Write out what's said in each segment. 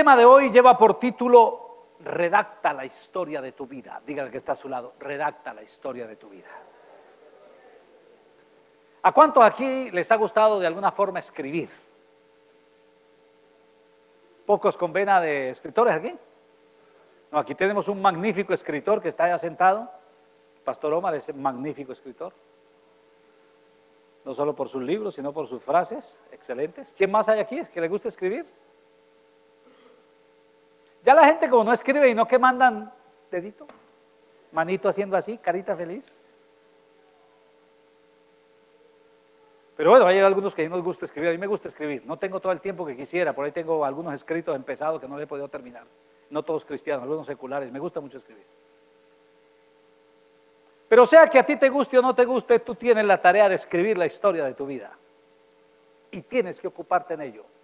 tema de hoy lleva por título: redacta la historia de tu vida. Dígale que está a su lado: redacta la historia de tu vida. ¿A cuántos aquí les ha gustado de alguna forma escribir? ¿Pocos con vena de escritores aquí? No, aquí tenemos un magnífico escritor que está allá sentado. Pastor Omar es un magnífico escritor. No solo por sus libros, sino por sus frases excelentes. ¿Quién más hay aquí? ¿Es que le gusta escribir? Ya la gente como no escribe y no que mandan dedito, manito haciendo así, carita feliz. Pero bueno, hay algunos que no les gusta escribir. A mí me gusta escribir, no tengo todo el tiempo que quisiera. Por ahí tengo algunos escritos empezados que no he podido terminar. No todos cristianos, algunos seculares. Me gusta mucho escribir. Pero sea que a ti te guste o no te guste, tú tienes la tarea de escribir la historia de tu vida. Y tienes que ocuparte en ello.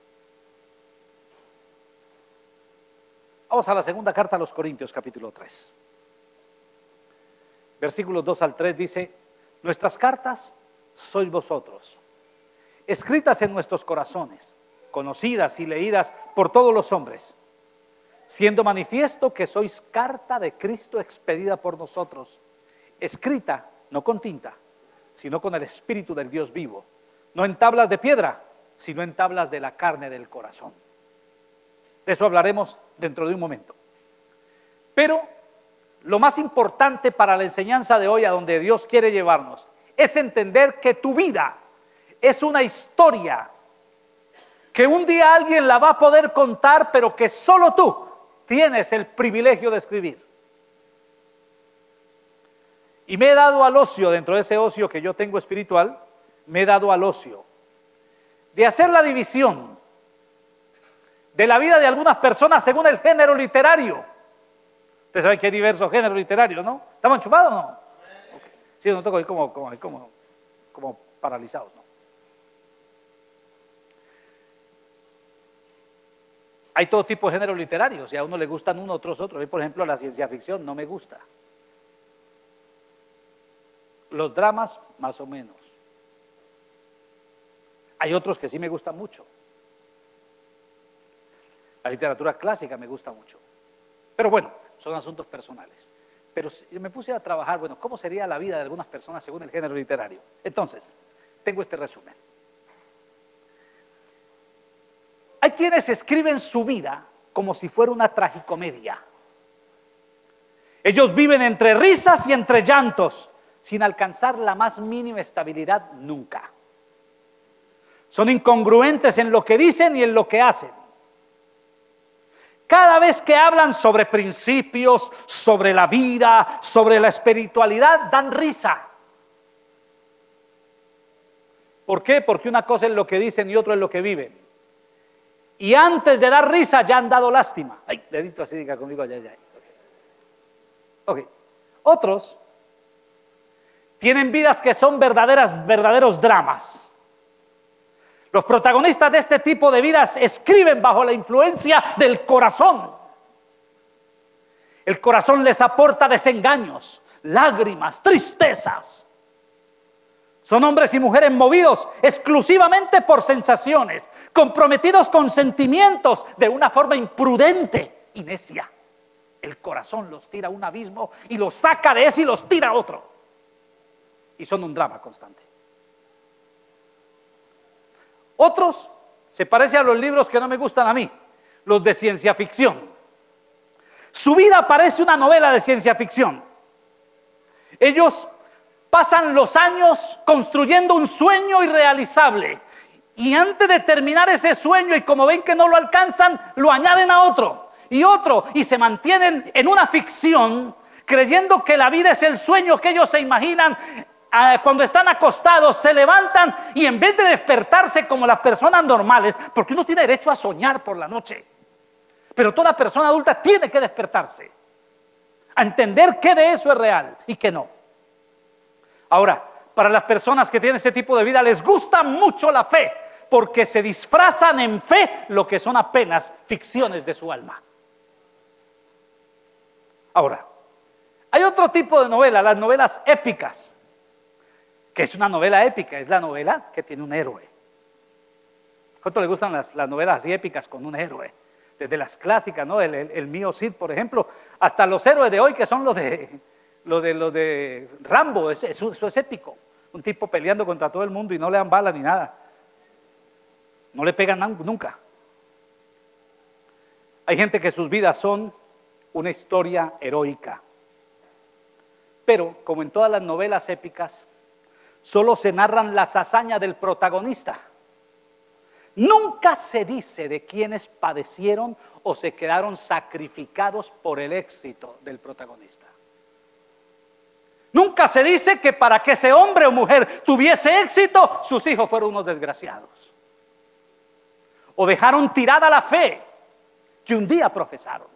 Vamos a la segunda carta a los Corintios, capítulo 3. Versículos 2 al 3 dice: nuestras cartas sois vosotros, escritas en nuestros corazones, conocidas y leídas por todos los hombres, siendo manifiesto que sois carta de Cristo expedida por nosotros, escrita no con tinta, sino con el Espíritu del Dios vivo, no en tablas de piedra, sino en tablas de la carne del corazón. De eso hablaremos dentro de un momento. Pero lo más importante para la enseñanza de hoy, a donde Dios quiere llevarnos, es entender que tu vida es una historia que un día alguien la va a poder contar, pero que solo tú tienes el privilegio de escribir. Y me he dado al ocio, dentro de ese ocio que yo tengo espiritual, me he dado al ocio de hacer la división de la vida de algunas personas según el género literario. Ustedes saben que hay diversos géneros literarios, ¿no? ¿Estamos enchufados o no? Okay. Sí, no tengo ahí como paralizados, ¿no? Hay todo tipo de géneros literarios y a uno le gustan uno, otros otros. A mí, por ejemplo, la ciencia ficción no me gusta. Los dramas, más o menos. Hay otros que sí me gustan mucho. La literatura clásica me gusta mucho. Pero bueno, son asuntos personales. Pero me puse a trabajar, bueno, ¿cómo sería la vida de algunas personas según el género literario? Entonces, tengo este resumen. Hay quienes escriben su vida como si fuera una tragicomedia. Ellos viven entre risas y entre llantos, sin alcanzar la más mínima estabilidad nunca. Son incongruentes en lo que dicen y en lo que hacen. Cada vez que hablan sobre principios, sobre la vida, sobre la espiritualidad, dan risa. ¿Por qué? Porque una cosa es lo que dicen y otra es lo que viven. Y antes de dar risa ya han dado lástima. Ay, dedito así, diga conmigo, ya. Ok. Otros tienen vidas que son verdaderos dramas. Los protagonistas de este tipo de vidas escriben bajo la influencia del corazón. El corazón les aporta desengaños, lágrimas, tristezas. Son hombres y mujeres movidos exclusivamente por sensaciones, comprometidos con sentimientos de una forma imprudente y necia. El corazón los tira a un abismo y los saca de ese y los tira a otro. Y son un drama constante. Otros se parecen a los libros que no me gustan a mí, los de ciencia ficción. Su vida parece una novela de ciencia ficción. Ellos pasan los años construyendo un sueño irrealizable y antes de terminar ese sueño, y como ven que no lo alcanzan, lo añaden a otro y otro, y se mantienen en una ficción creyendo que la vida es el sueño que ellos se imaginan. Cuando están acostados se levantan y en vez de despertarse como las personas normales, porque uno tiene derecho a soñar por la noche, pero toda persona adulta tiene que despertarse a entender qué de eso es real y qué no. Ahora, para las personas que tienen ese tipo de vida les gusta mucho la fe, porque se disfrazan en fe lo que son apenas ficciones de su alma. Ahora, hay otro tipo de novela, las novelas épicas. ¿Qué es una novela épica? Es la novela que tiene un héroe. ¿Cuánto le gustan las novelas así épicas con un héroe? desde las clásicas, ¿no? El mío Cid, por ejemplo, hasta los héroes de hoy que son los de Rambo, eso es épico. Un tipo peleando contra todo el mundo y no le dan balas ni nada. No le pegan nunca. Hay gente que sus vidas son una historia heroica. Pero, como en todas las novelas épicas, solo se narran las hazañas del protagonista. Nunca se dice de quienes padecieron o se quedaron sacrificados por el éxito del protagonista. Nunca se dice que para que ese hombre o mujer tuviese éxito, sus hijos fueron unos desgraciados. O dejaron tirada la fe que un día profesaron.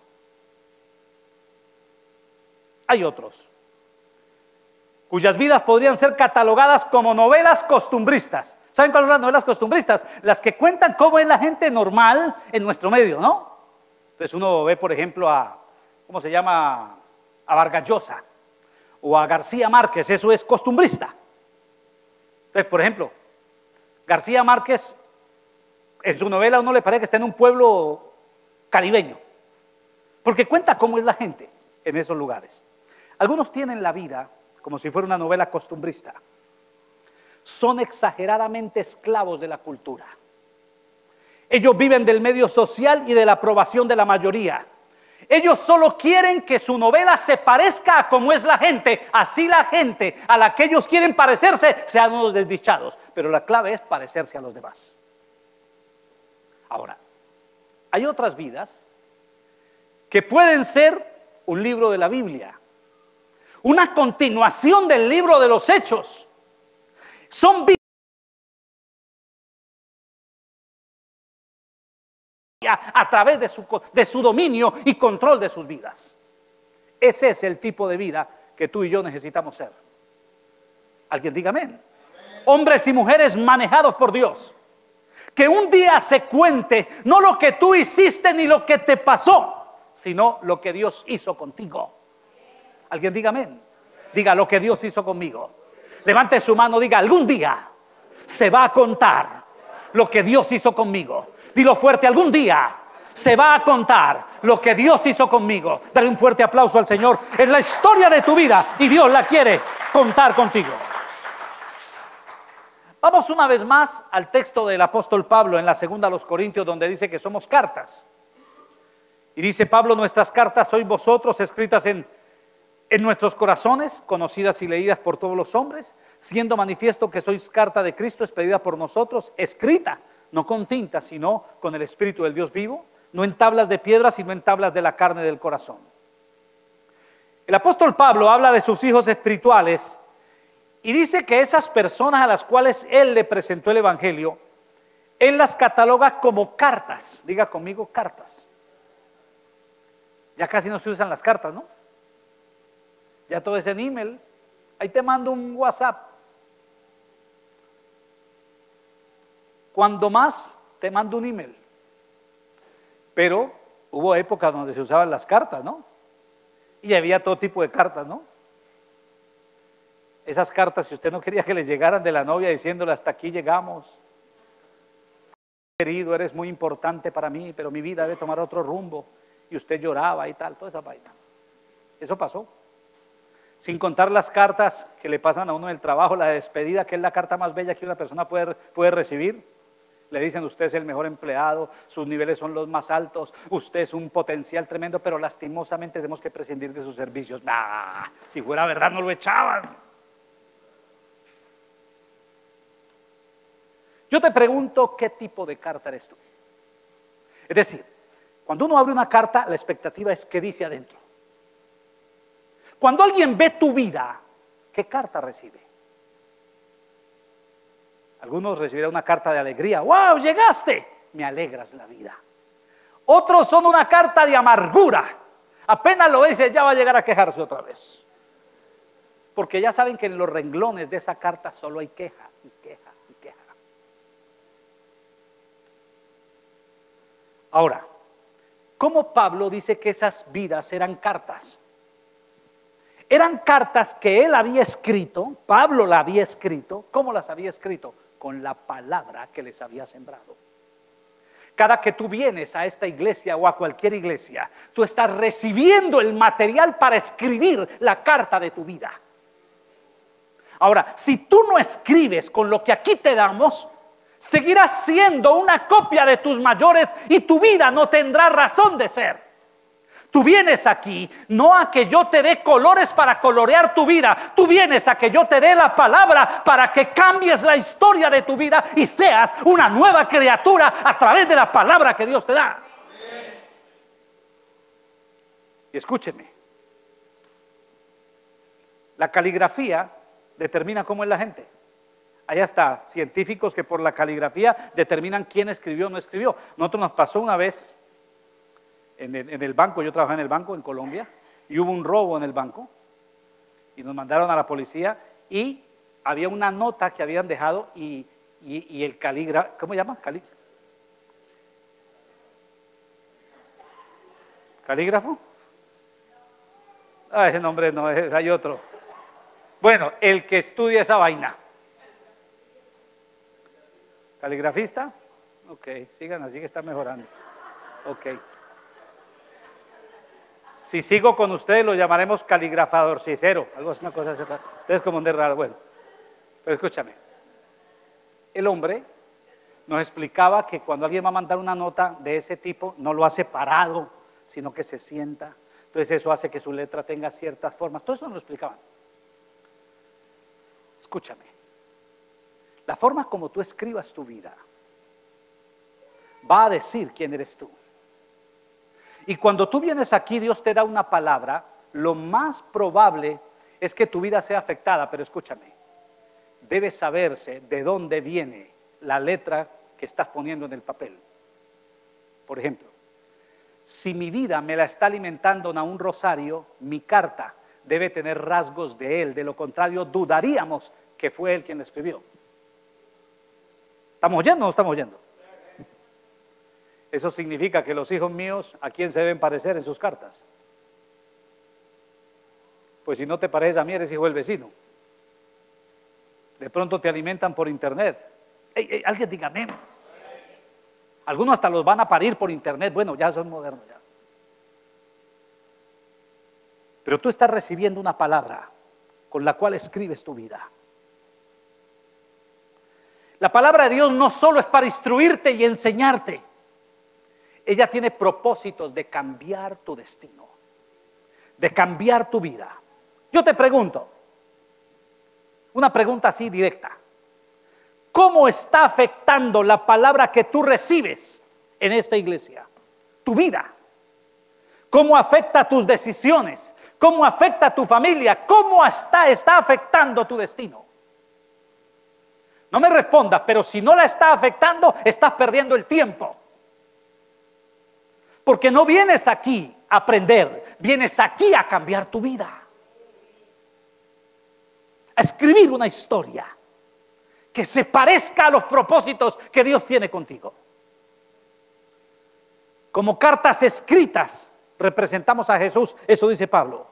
Hay otros cuyas vidas podrían ser catalogadas como novelas costumbristas. ¿Saben cuáles son las novelas costumbristas? Las que cuentan cómo es la gente normal en nuestro medio, ¿no? Entonces uno ve, por ejemplo, ¿cómo se llama? A Vargas Llosa o a García Márquez, eso es costumbrista. Entonces, por ejemplo, García Márquez, en su novela a uno le parece que está en un pueblo caribeño, porque cuenta cómo es la gente en esos lugares. Algunos tienen la vida como si fuera una novela costumbrista. Son exageradamente esclavos de la cultura. Ellos viven del medio social y de la aprobación de la mayoría. Ellos solo quieren que su novela se parezca a cómo es la gente. Así la gente a la que ellos quieren parecerse sean unos desdichados. Pero la clave es parecerse a los demás. Ahora, hay otras vidas que pueden ser un libro de la Biblia, una continuación del libro de los Hechos. Son vidas a través de su dominio y control de sus vidas. Ese es el tipo de vida que tú y yo necesitamos ser. Alguien diga amén. Hombres y mujeres manejados por Dios. Que un día se cuente no lo que tú hiciste ni lo que te pasó, sino lo que Dios hizo contigo. Alguien diga amén. Diga lo que Dios hizo conmigo. Levante su mano, diga algún día se va a contar lo que Dios hizo conmigo. Dilo fuerte, algún día se va a contar lo que Dios hizo conmigo. Dale un fuerte aplauso al Señor. Es la historia de tu vida y Dios la quiere contar contigo. Vamos una vez más al texto del apóstol Pablo en la segunda a los Corintios, donde dice que somos cartas. Y dice Pablo: nuestras cartas sois vosotros, escritas en nuestros corazones, conocidas y leídas por todos los hombres, siendo manifiesto que sois carta de Cristo, expedida por nosotros, escrita, no con tinta, sino con el Espíritu del Dios vivo, no en tablas de piedra, sino en tablas de la carne del corazón. El apóstol Pablo habla de sus hijos espirituales y dice que esas personas a las cuales él le presentó el Evangelio, él las cataloga como cartas. Diga conmigo, cartas. Ya casi no se usan las cartas, ¿no? Ya todo es en email. Ahí te mando un WhatsApp. Cuando más te mando un email. Pero hubo épocas donde se usaban las cartas, ¿no? Y había todo tipo de cartas, ¿no? Esas cartas que usted no quería que le llegaran de la novia diciéndole: hasta aquí llegamos. Querido, eres muy importante para mí, pero mi vida debe tomar otro rumbo. Y usted lloraba y tal, todas esas vainas. Eso pasó. Sin contar las cartas que le pasan a uno en el trabajo, la de despedida, que es la carta más bella que una persona puede recibir. Le dicen: usted es el mejor empleado, sus niveles son los más altos, usted es un potencial tremendo, pero lastimosamente tenemos que prescindir de sus servicios. Si fuera verdad no lo echaban. Yo te pregunto, ¿qué tipo de carta eres tú? Es decir, cuando uno abre una carta, la expectativa es qué dice adentro. Cuando alguien ve tu vida, ¿qué carta recibe? Algunos recibirán una carta de alegría. ¡Wow! ¡Llegaste! Me alegras la vida. Otros son una carta de amargura. Apenas lo ves, ya va a llegar a quejarse otra vez. Porque ya saben que en los renglones de esa carta solo hay queja y queja y queja. Ahora, ¿cómo Pablo dice que esas vidas eran cartas? Eran cartas que él había escrito, Pablo la había escrito. ¿Cómo las había escrito? Con la palabra que les había sembrado. Cada que tú vienes a esta iglesia o a cualquier iglesia, tú estás recibiendo el material para escribir la carta de tu vida. Ahora, si tú no escribes con lo que aquí te damos, seguirás siendo una copia de tus mayores y tu vida no tendrá razón de ser. Tú vienes aquí no a que yo te dé colores para colorear tu vida. Tú vienes a que yo te dé la palabra para que cambies la historia de tu vida y seas una nueva criatura a través de la palabra que Dios te da. Y escúcheme, la caligrafía determina cómo es la gente. Hay hasta científicos que por la caligrafía determinan quién escribió o no escribió. Nosotros nos pasó una vez en el banco. Yo trabajaba en el banco en Colombia y hubo un robo en el banco y nos mandaron a la policía y había una nota que habían dejado y el calígrafo, ¿cómo se llama? ¿Calígrafo? Ah, ese nombre no, hay otro. Bueno, el que estudia esa vaina. ¿Caligrafista? Ok, sigan así que está mejorando. Ok. Si sigo con ustedes lo llamaremos caligrafadorcicero. Algo es una cosa así. Ustedes como un de raro. Bueno, pero escúchame. El hombre nos explicaba que cuando alguien va a mandar una nota de ese tipo, no lo hace parado, sino que se sienta. Entonces eso hace que su letra tenga ciertas formas. Todo eso nos lo explicaban. Escúchame. La forma como tú escribas tu vida va a decir quién eres tú. Y cuando tú vienes aquí, Dios te da una palabra, lo más probable es que tu vida sea afectada, pero escúchame, debe saberse de dónde viene la letra que estás poniendo en el papel. Por ejemplo, si mi vida me la está alimentando Nahum Rosario, mi carta debe tener rasgos de él, de lo contrario dudaríamos que fue él quien la escribió. ¿Estamos oyendo o no estamos oyendo? Eso significa que los hijos míos, ¿a quién se deben parecer en sus cartas? Pues si no te pareces a mí, eres hijo del vecino. De pronto te alimentan por internet. Alguien diga amén. Algunos hasta los van a parir por internet. Bueno, ya son modernos ya. Pero tú estás recibiendo una palabra con la cual escribes tu vida. La palabra de Dios no solo es para instruirte y enseñarte. Ella tiene propósitos de cambiar tu destino, de cambiar tu vida. Yo te pregunto, una pregunta así directa. ¿Cómo está afectando la palabra que tú recibes en esta iglesia? Tu vida. ¿Cómo afecta tus decisiones? ¿Cómo afecta a tu familia? ¿Cómo está afectando tu destino? No me respondas, pero si no la está afectando, estás perdiendo el tiempo. Porque no vienes aquí a aprender, vienes aquí a cambiar tu vida. A escribir una historia que se parezca a los propósitos que Dios tiene contigo. Como cartas escritas representamos a Jesús, eso dice Pablo.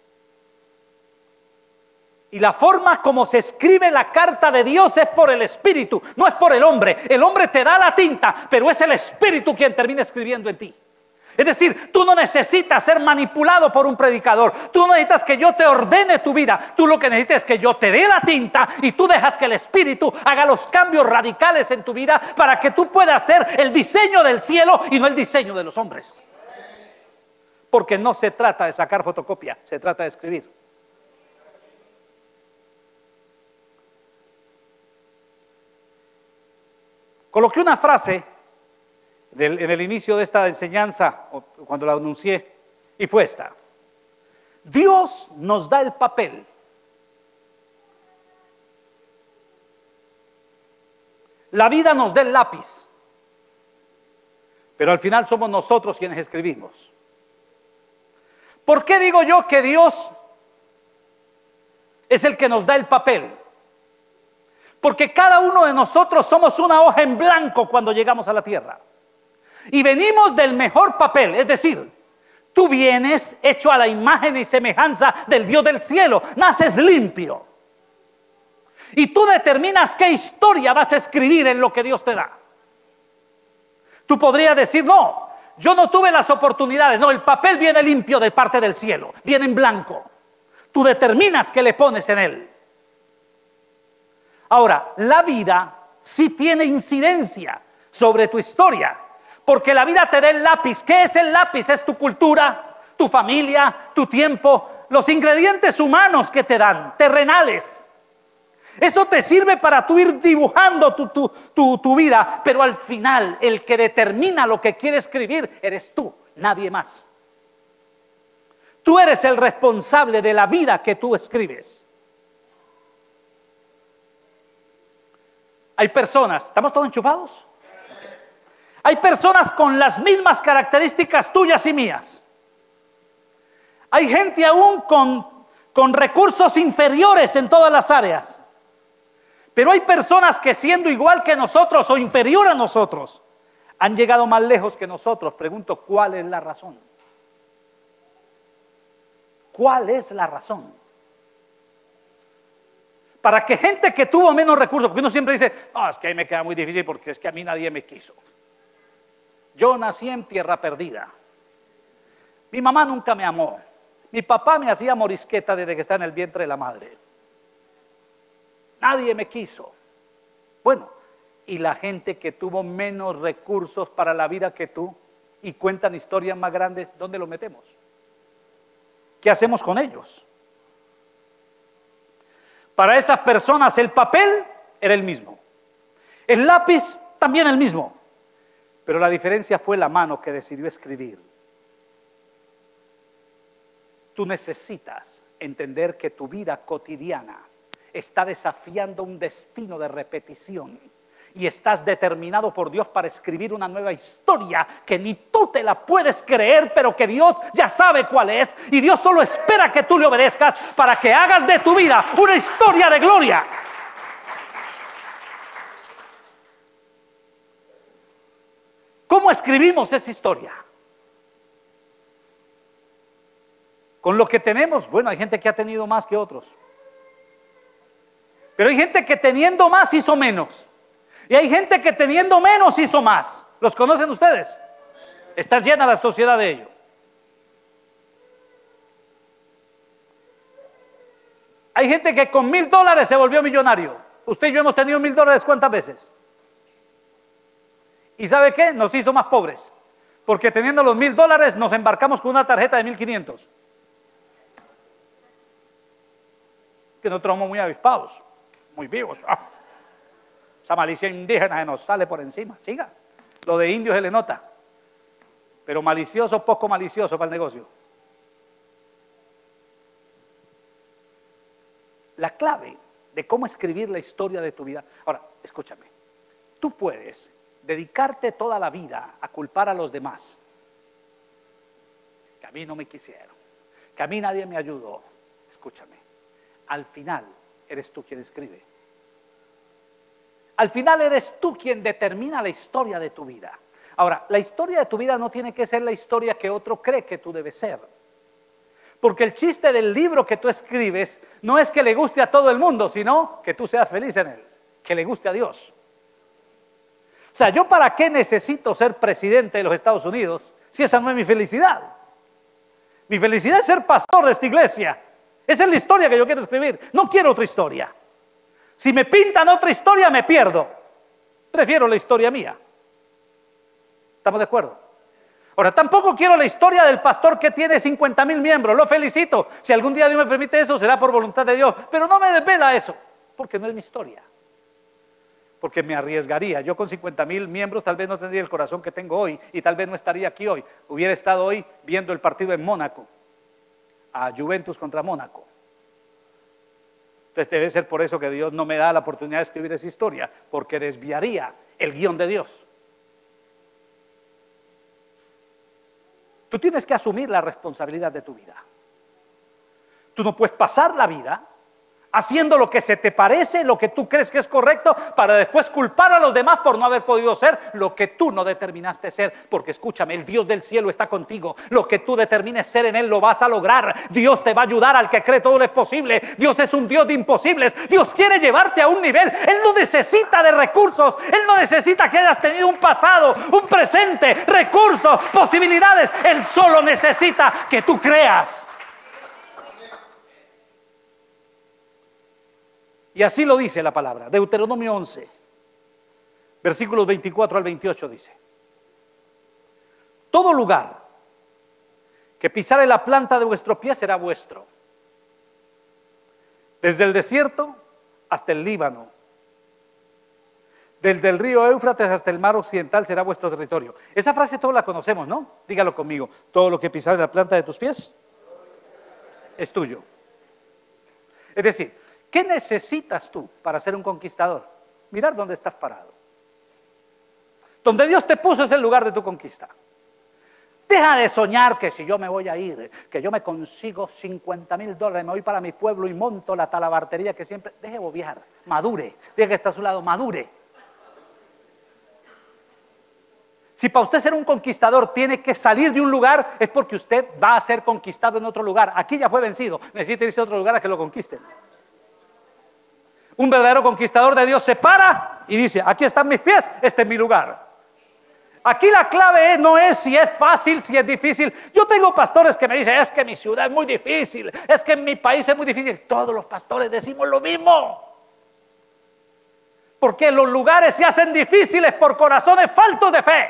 Y la forma como se escribe la carta de Dios es por el Espíritu, no es por el hombre. El hombre te da la tinta, pero es el Espíritu quien termina escribiendo en ti. Es decir, tú no necesitas ser manipulado por un predicador. Tú no necesitas que yo te ordene tu vida. Tú lo que necesitas es que yo te dé la tinta y tú dejas que el Espíritu haga los cambios radicales en tu vida para que tú puedas hacer el diseño del cielo y no el diseño de los hombres. Porque no se trata de sacar fotocopia, se trata de escribir. Coloqué una frase en el inicio de esta enseñanza, cuando la anuncié, y fue esta: Dios nos da el papel, la vida nos da el lápiz, pero al final somos nosotros quienes escribimos. ¿Por qué digo yo que Dios es el que nos da el papel? Porque cada uno de nosotros somos una hoja en blanco cuando llegamos a la tierra. Y venimos del mejor papel, es decir, tú vienes hecho a la imagen y semejanza del Dios del cielo, naces limpio. Y tú determinas qué historia vas a escribir en lo que Dios te da. Tú podrías decir, no, yo no tuve las oportunidades. No, el papel viene limpio de parte del cielo, viene en blanco. Tú determinas qué le pones en él. Ahora, la vida sí tiene incidencia sobre tu historia, porque la vida te da el lápiz. ¿Qué es el lápiz? Es tu cultura, tu familia, tu tiempo, los ingredientes humanos que te dan, terrenales. Eso te sirve para tú ir dibujando tu vida, pero al final el que determina lo que quiere escribir eres tú, nadie más. Tú eres el responsable de la vida que tú escribes. Hay personas, ¿estamos todos enchufados? Hay personas con las mismas características tuyas y mías. Hay gente aún con recursos inferiores en todas las áreas. Pero hay personas que siendo igual que nosotros o inferior a nosotros, han llegado más lejos que nosotros. Pregunto, ¿cuál es la razón? ¿Cuál es la razón? Para que gente que tuvo menos recursos, porque uno siempre dice, no, es que ahí me queda muy difícil porque es que a mí nadie me quiso. Yo nací en tierra perdida. Mi mamá nunca me amó. Mi papá me hacía morisqueta desde que estaba en el vientre de la madre. Nadie me quiso. Bueno, y la gente que tuvo menos recursos para la vida que tú y cuentan historias más grandes, ¿dónde lo metemos? ¿Qué hacemos con ellos? Para esas personas el papel era el mismo. El lápiz también el mismo. Pero la diferencia fue la mano que decidió escribir. Tú necesitas entender que tu vida cotidiana está desafiando un destino de repetición y estás determinado por Dios para escribir una nueva historia que ni tú te la puedes creer, pero que Dios ya sabe cuál es, y Dios solo espera que tú le obedezcas para que hagas de tu vida una historia de gloria. ¿Cómo escribimos esa historia? Con lo que tenemos. Bueno, hay gente que ha tenido más que otros. Pero hay gente que teniendo más hizo menos. Y hay gente que teniendo menos hizo más. ¿Los conocen ustedes? Está llena la sociedad de ello. Hay gente que con $1,000 se volvió millonario. Usted y yo hemos tenido $1,000 ¿cuántas veces? ¿Y sabe qué? Nos hizo más pobres. Porque teniendo los $1,000 nos embarcamos con una tarjeta de 1,500. Que nosotros somos muy avispados, muy vivos. Esa malicia indígena se nos sale por encima. Siga. Lo de indio se le nota. Pero malicioso, poco malicioso para el negocio. La clave de cómo escribir la historia de tu vida. Ahora, escúchame. Tú puedes dedicarte toda la vida a culpar a los demás. Que a mí no me quisieron. Que a mí nadie me ayudó. Escúchame. Al final eres tú quien escribe. Al final eres tú quien determina la historia de tu vida. Ahora, la historia de tu vida no tiene que ser la historia que otro cree que tú debes ser. Porque el chiste del libro que tú escribes no es que le guste a todo el mundo, sino que tú seas feliz en él, que le guste a Dios. O sea, ¿yo para qué necesito ser presidente de los Estados Unidos si esa no es mi felicidad? Mi felicidad es ser pastor de esta iglesia. Esa es la historia que yo quiero escribir. No quiero otra historia. Si me pintan otra historia, me pierdo. Prefiero la historia mía. ¿Estamos de acuerdo? Ahora, tampoco quiero la historia del pastor que tiene 50,000 miembros. Lo felicito. Si algún día Dios me permite eso, será por voluntad de Dios. Pero no me desvela eso, porque no es mi historia. Porque me arriesgaría. Yo con 50,000 miembros tal vez no tendría el corazón que tengo hoy y tal vez no estaría aquí hoy. Hubiera estado hoy viendo el partido en Mónaco. A Juventus contra Mónaco. Entonces debe ser por eso que Dios no me da la oportunidad de escribir esa historia, porque desviaría el guión de Dios. Tú tienes que asumir la responsabilidad de tu vida. Tú no puedes pasar la vida haciendo lo que se te parece, lo que tú crees que es correcto, para después culpar a los demás por no haber podido ser lo que tú no determinaste ser. Porque escúchame, el Dios del cielo está contigo. Lo que tú determines ser en Él lo vas a lograr. Dios te va a ayudar, al que cree todo lo es posible. Dios es un Dios de imposibles. Dios quiere llevarte a un nivel. Él no necesita de recursos. Él no necesita que hayas tenido un pasado, un presente, recursos, posibilidades. Él solo necesita que tú creas. Y así lo dice la palabra. Deuteronomio 11, versículos 24 al 28 dice: todo lugar que pisare la planta de vuestro pie será vuestro, desde el desierto hasta el Líbano, desde el río Éufrates hasta el mar occidental será vuestro territorio. Esa frase todos la conocemos, ¿no? Dígalo conmigo: todo lo que pisare la planta de tus pies es tuyo. Es decir, ¿qué necesitas tú para ser un conquistador? Mirar dónde estás parado. Donde Dios te puso es el lugar de tu conquista. Deja de soñar que si yo me voy a ir, que yo me consigo $50,000, me voy para mi pueblo y monto la talabartería que siempre... Deje bobear, madure. Diga que está a su lado, madure. Si para usted ser un conquistador tiene que salir de un lugar, es porque usted va a ser conquistado en otro lugar. Aquí ya fue vencido, necesita irse a otro lugar a que lo conquisten. Un verdadero conquistador de Dios se para y dice: aquí están mis pies, este es mi lugar. Aquí la clave no es si es fácil, si es difícil. Yo tengo pastores que me dicen: es que mi ciudad es muy difícil, es que en mi país es muy difícil. Todos los pastores decimos lo mismo. Porque los lugares se hacen difíciles por corazones faltos de fe.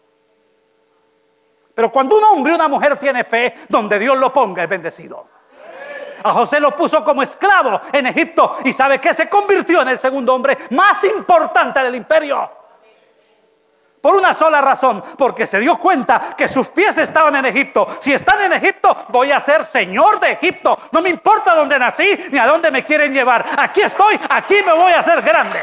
Pero cuando un hombre y una mujer tiene fe, donde Dios lo ponga es bendecido. A José lo puso como esclavo en Egipto y ¿sabe qué? Se convirtió en el segundo hombre más importante del imperio. Por una sola razón: porque se dio cuenta que sus pies estaban en Egipto. Si están en Egipto, voy a ser señor de Egipto. No me importa dónde nací ni a dónde me quieren llevar. Aquí estoy, aquí me voy a hacer grande.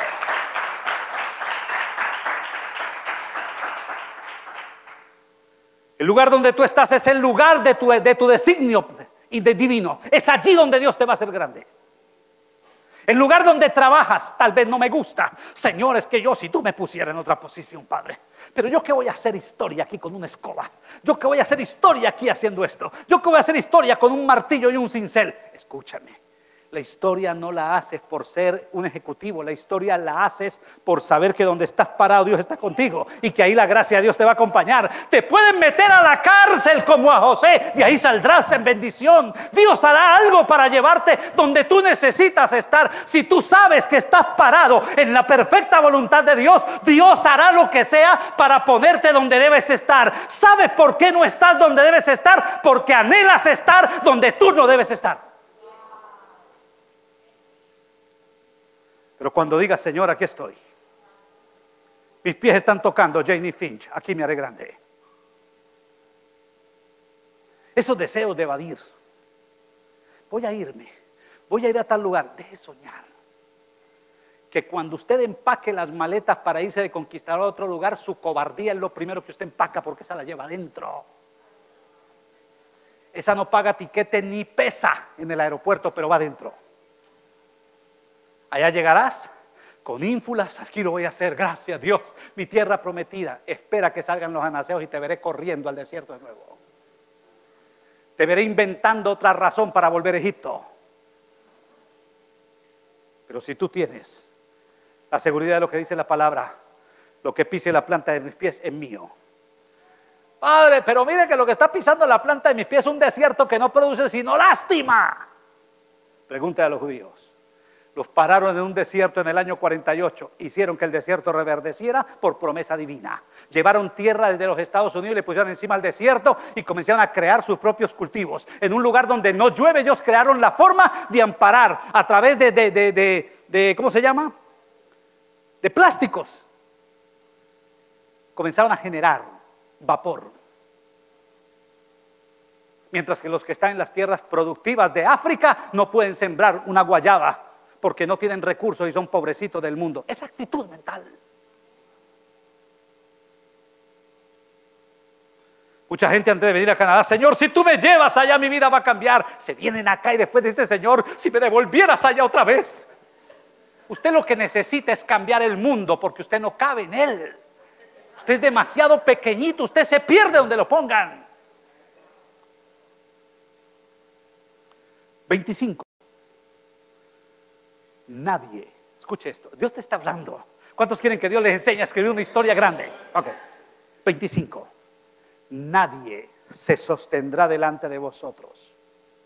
El lugar donde tú estás es el lugar de tu designio y de divino. Es allí donde Dios te va a hacer grande. El lugar donde trabajas tal vez no me gusta. Señor, es que yo, si tú me pusieras en otra posición, Padre, pero yo que voy a hacer historia aquí con una escoba, yo que voy a hacer historia aquí haciendo esto, yo que voy a hacer historia con un martillo y un cincel. Escúchame, la historia no la haces por ser un ejecutivo, la historia la haces por saber que donde estás parado Dios está contigo y que ahí la gracia de Dios te va a acompañar. Te pueden meter a la cárcel como a José y ahí saldrás en bendición. Dios hará algo para llevarte donde tú necesitas estar. Si tú sabes que estás parado en la perfecta voluntad de Dios, Dios hará lo que sea para ponerte donde debes estar. ¿Sabes por qué no estás donde debes estar? Porque anhelas estar donde tú no debes estar. Pero cuando digas: Señor, aquí estoy, mis pies están tocando Janie Finch, aquí me haré grande. Esos deseos de evadir: voy a irme, voy a ir a tal lugar. Deje soñar. Que cuando usted empaque las maletas para irse de conquistar a otro lugar, su cobardía es lo primero que usted empaca, porque esa la lleva adentro. Esa no paga tiquete ni pesa en el aeropuerto, pero va adentro. Allá llegarás con ínfulas: aquí lo voy a hacer, gracias Dios, mi tierra prometida. Espera que salgan los anaseos y te veré corriendo al desierto de nuevo. Te veré inventando otra razón para volver a Egipto. Pero si tú tienes la seguridad de lo que dice la palabra: lo que pise la planta de mis pies es mío. Padre, pero mire que lo que está pisando la planta de mis pies es un desierto que no produce sino lástima. Pregúntale a los judíos. Los pararon en un desierto en el año 48. Hicieron que el desierto reverdeciera por promesa divina. Llevaron tierra desde los Estados Unidos y le pusieron encima al desierto y comenzaron a crear sus propios cultivos. En un lugar donde no llueve, ellos crearon la forma de amparar a través de ¿cómo se llama? De plásticos. Comenzaron a generar vapor. Mientras que los que están en las tierras productivas de África no pueden sembrar una guayaba, porque no tienen recursos y son pobrecitos del mundo. Esa actitud mental. Mucha gente antes de venir a Canadá, Señor, si tú me llevas allá, mi vida va a cambiar. Se vienen acá y después dice, Señor, si me devolvieras allá otra vez. Usted lo que necesita es cambiar el mundo porque usted no cabe en él. Usted es demasiado pequeñito, usted se pierde donde lo pongan. 25. Nadie, escuche esto, Dios te está hablando. ¿Cuántos quieren que Dios les enseñe a escribir una historia grande? Ok. 25. Nadie se sostendrá delante de vosotros.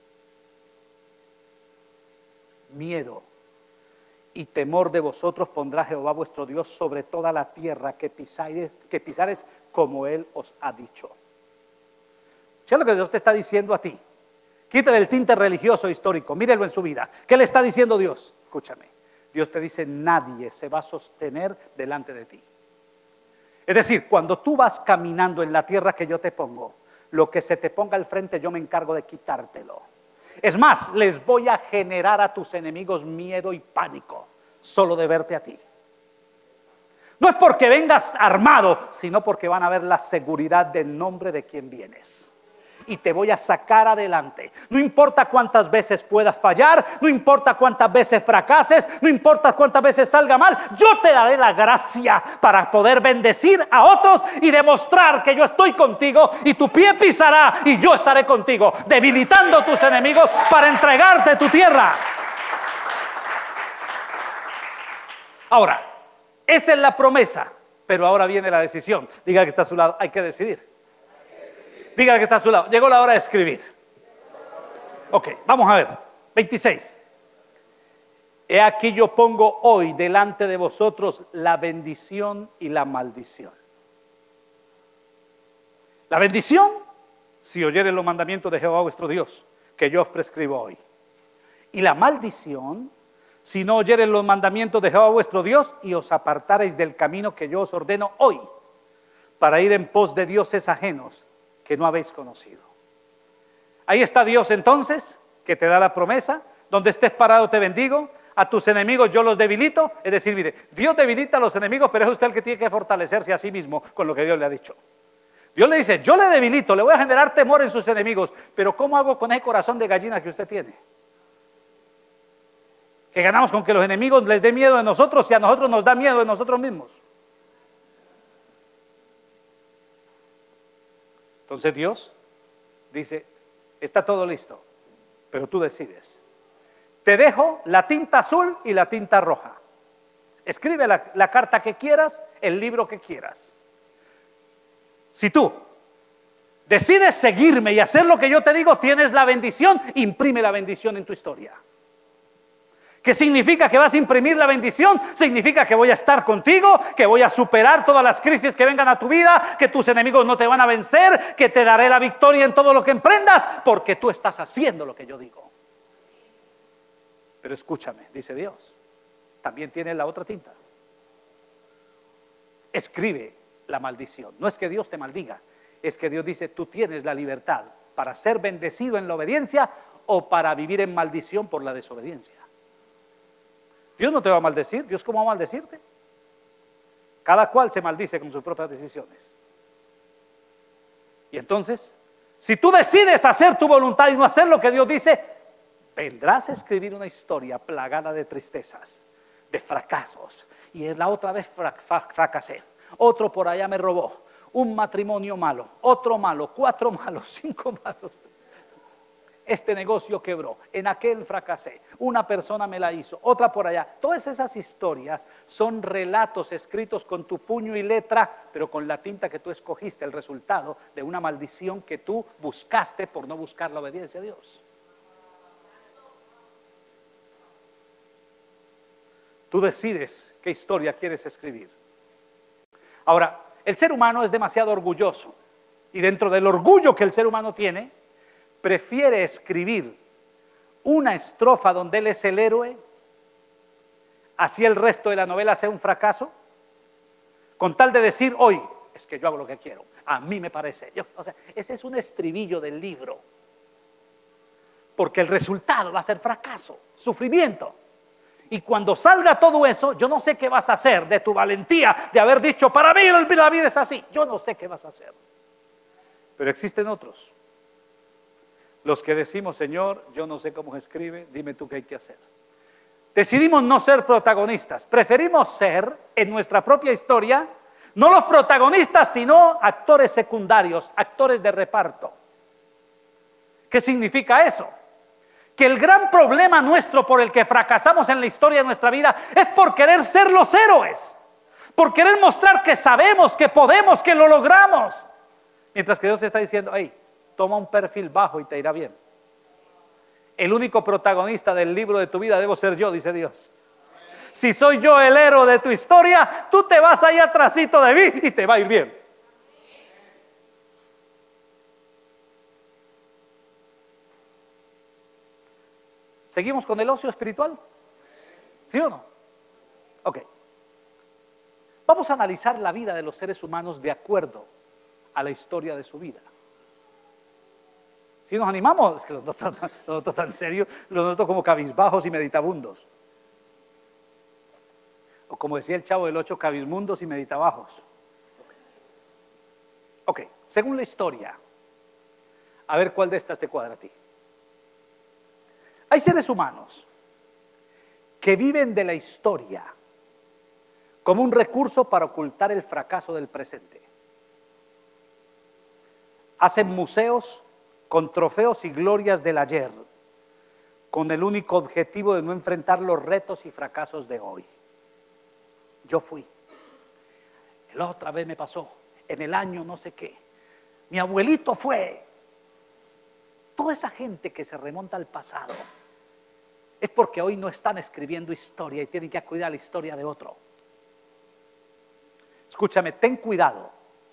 Miedo y temor de vosotros pondrá Jehová vuestro Dios sobre toda la tierra que pisares como Él os ha dicho. ¿Qué es lo que Dios te está diciendo a ti? Quítale el tinte religioso histórico, mírelo en su vida. ¿Qué le está diciendo Dios? Escúchame, Dios te dice, nadie se va a sostener delante de ti. Es decir, cuando tú vas caminando en la tierra que yo te pongo, lo que se te ponga al frente yo me encargo de quitártelo. Es más, les voy a generar a tus enemigos miedo y pánico solo de verte a ti. No es porque vengas armado, sino porque van a ver la seguridad del nombre de quien vienes. Y te voy a sacar adelante. No importa cuántas veces puedas fallar, no importa cuántas veces fracases, no importa cuántas veces salga mal, yo te daré la gracia para poder bendecir a otros y demostrar que yo estoy contigo y tu pie pisará y yo estaré contigo, debilitando a tus enemigos para entregarte tu tierra. Ahora, esa es la promesa, pero ahora viene la decisión. Diga que está a su lado, hay que decidir. Diga que está a su lado. Llegó la hora de escribir. Ok, vamos a ver. 26. He aquí yo pongo hoy delante de vosotros la bendición y la maldición. La bendición, si oyeren los mandamientos de Jehová vuestro Dios, que yo os prescribo hoy. Y la maldición, si no oyeren los mandamientos de Jehová vuestro Dios y os apartareis del camino que yo os ordeno hoy, para ir en pos de dioses ajenos que no habéis conocido. Ahí está Dios entonces, que te da la promesa, donde estés parado te bendigo, a tus enemigos yo los debilito. Es decir, mire, Dios debilita a los enemigos, pero es usted el que tiene que fortalecerse a sí mismo con lo que Dios le ha dicho. Dios le dice, yo le debilito, le voy a generar temor en sus enemigos, pero ¿cómo hago con ese corazón de gallina que usted tiene? Que ganamos con que los enemigos les dé miedo de nosotros y a nosotros nos da miedo de nosotros mismos. Entonces Dios dice, está todo listo, pero tú decides. Te dejo la tinta azul y la tinta roja. Escribe la carta que quieras, el libro que quieras. Si tú decides seguirme y hacer lo que yo te digo, tienes la bendición, imprime la bendición en tu historia. ¿Qué significa que vas a imprimir la bendición? Significa que voy a estar contigo, que voy a superar todas las crisis que vengan a tu vida, que tus enemigos no te van a vencer, que te daré la victoria en todo lo que emprendas, porque tú estás haciendo lo que yo digo. Pero escúchame, dice Dios, también tienes la otra tinta. Escribe la maldición. No es que Dios te maldiga, es que Dios dice, tú tienes la libertad para ser bendecido en la obediencia o para vivir en maldición por la desobediencia. Dios no te va a maldecir. ¿Dios cómo va a maldecirte? Cada cual se maldice con sus propias decisiones. Y entonces, si tú decides hacer tu voluntad y no hacer lo que Dios dice, vendrás a escribir una historia plagada de tristezas, de fracasos. Y la otra vez fracasé. Otro por allá me robó. Un matrimonio malo, otro malo, 4 malos, 5 malos. Este negocio quebró, en aquel fracasé, una persona me la hizo, otra por allá. Todas esas historias son relatos escritos con tu puño y letra, pero con la tinta que tú escogiste, el resultado de una maldición que tú buscaste por no buscar la obediencia a Dios. Tú decides qué historia quieres escribir. Ahora, el ser humano es demasiado orgulloso, y dentro del orgullo que el ser humano tiene, prefiere escribir una estrofa donde él es el héroe, así el resto de la novela sea un fracaso, con tal de decir hoy, es que yo hago lo que quiero, a mí me parece. O sea, ese es un estribillo del libro, porque el resultado va a ser fracaso, sufrimiento. Y cuando salga todo eso, yo no sé qué vas a hacer de tu valentía de haber dicho, para mí la vida es así. Yo no sé qué vas a hacer. Pero existen otros, los que decimos, Señor, yo no sé cómo se escribe, dime tú qué hay que hacer. Decidimos no ser protagonistas, preferimos ser en nuestra propia historia, no los protagonistas, sino actores secundarios, actores de reparto. ¿Qué significa eso? Que el gran problema nuestro por el que fracasamos en la historia de nuestra vida es por querer ser los héroes, por querer mostrar que sabemos, que podemos, que lo logramos. Mientras que Dios está diciendo, hey, toma un perfil bajo y te irá bien. El único protagonista del libro de tu vida debo ser yo, dice Dios. Si soy yo el héroe de tu historia, tú te vas ahí atrasito de mí y te va a ir bien. ¿Seguimos con el ocio espiritual? ¿Sí o no? Ok. Vamos a analizar la vida de los seres humanos de acuerdo a la historia de su vida. Si nos animamos, es que los noto tan serios, los noto como cabizbajos y meditabundos. O como decía el Chavo del Ocho, cabizmundos y meditabajos. Ok, según la historia, a ver cuál de estas te cuadra a ti. Hay seres humanos que viven de la historia como un recurso para ocultar el fracaso del presente. Hacen museos con trofeos y glorias del ayer, con el único objetivo de no enfrentar los retos y fracasos de hoy. Yo fui, la otra vez me pasó, en el año no sé qué, mi abuelito fue. Toda esa gente que se remonta al pasado es porque hoy no están escribiendo historia y tienen que cuidar la historia de otro. Escúchame, ten cuidado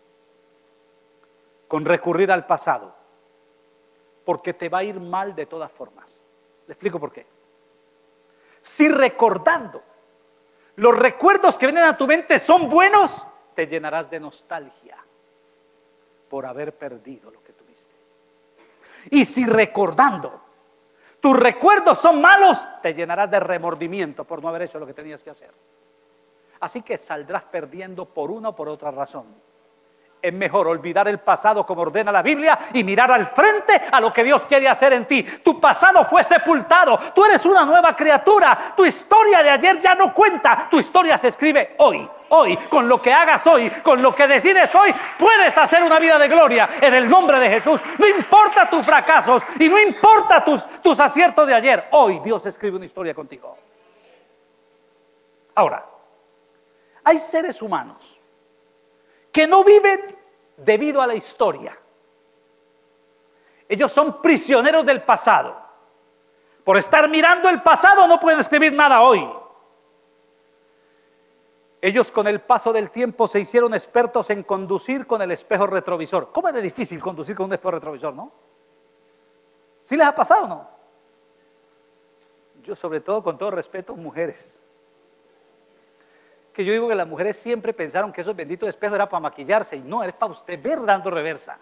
con recurrir al pasado, porque te va a ir mal de todas formas. Le explico por qué. Si recordando los recuerdos que vienen a tu mente son buenos, te llenarás de nostalgia por haber perdido lo que tuviste. Y si recordando tus recuerdos son malos, te llenarás de remordimiento por no haber hecho lo que tenías que hacer. Así que saldrás perdiendo por una o por otra razón. Es mejor olvidar el pasado como ordena la Biblia y mirar al frente a lo que Dios quiere hacer en ti. Tu pasado fue sepultado, tú eres una nueva criatura, tu historia de ayer ya no cuenta, tu historia se escribe hoy. Hoy, con lo que hagas hoy, con lo que decides hoy, puedes hacer una vida de gloria en el nombre de Jesús. No importa tus fracasos y no importa tus aciertos de ayer. Hoy Dios escribe una historia contigo. Ahora, hay seres humanos que no viven debido a la historia. Ellos son prisioneros del pasado. Por estar mirando el pasado no pueden escribir nada hoy. Ellos con el paso del tiempo se hicieron expertos en conducir con el espejo retrovisor. ¿Cómo es de difícil conducir con un espejo retrovisor, no? ¿Sí les ha pasado o no? Yo, sobre todo, con todo respeto, mujeres. Que yo digo que las mujeres siempre pensaron que esos benditos espejos era para maquillarse, y no, es para usted ver dando reversa.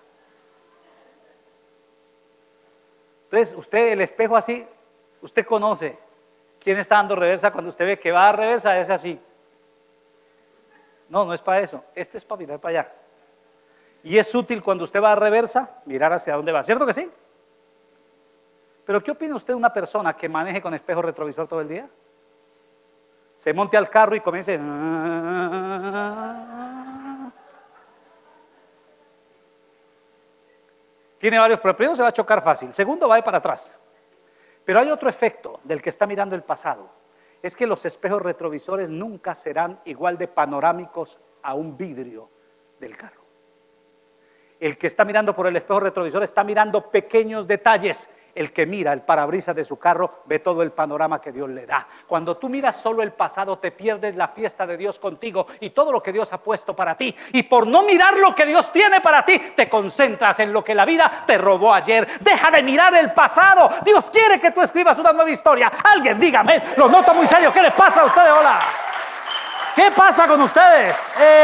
Entonces, usted, el espejo así, usted conoce quién está dando reversa cuando usted ve que va a dar reversa, es así. No, no es para eso, este es para mirar para allá. Y es útil cuando usted va a reversa, mirar hacia dónde va, ¿cierto que sí? Pero ¿qué opina usted de una persona que maneje con espejo retrovisor todo el día? Se monte al carro y comience. Tiene varios problemas. Primero se va a chocar fácil. Segundo, va a ir para atrás. Pero hay otro efecto del que está mirando el pasado. Es que los espejos retrovisores nunca serán igual de panorámicos a un vidrio del carro. El que está mirando por el espejo retrovisor está mirando pequeños detalles. El que mira el parabrisas de su carro ve todo el panorama que Dios le da. Cuando tú miras solo el pasado, te pierdes la fiesta de Dios contigo y todo lo que Dios ha puesto para ti. Y por no mirar lo que Dios tiene para ti, te concentras en lo que la vida te robó ayer. Deja de mirar el pasado. Dios quiere que tú escribas una nueva historia. Alguien dígame, lo noto muy serio. ¿Qué les pasa a ustedes? Hola. ¿Qué pasa con ustedes?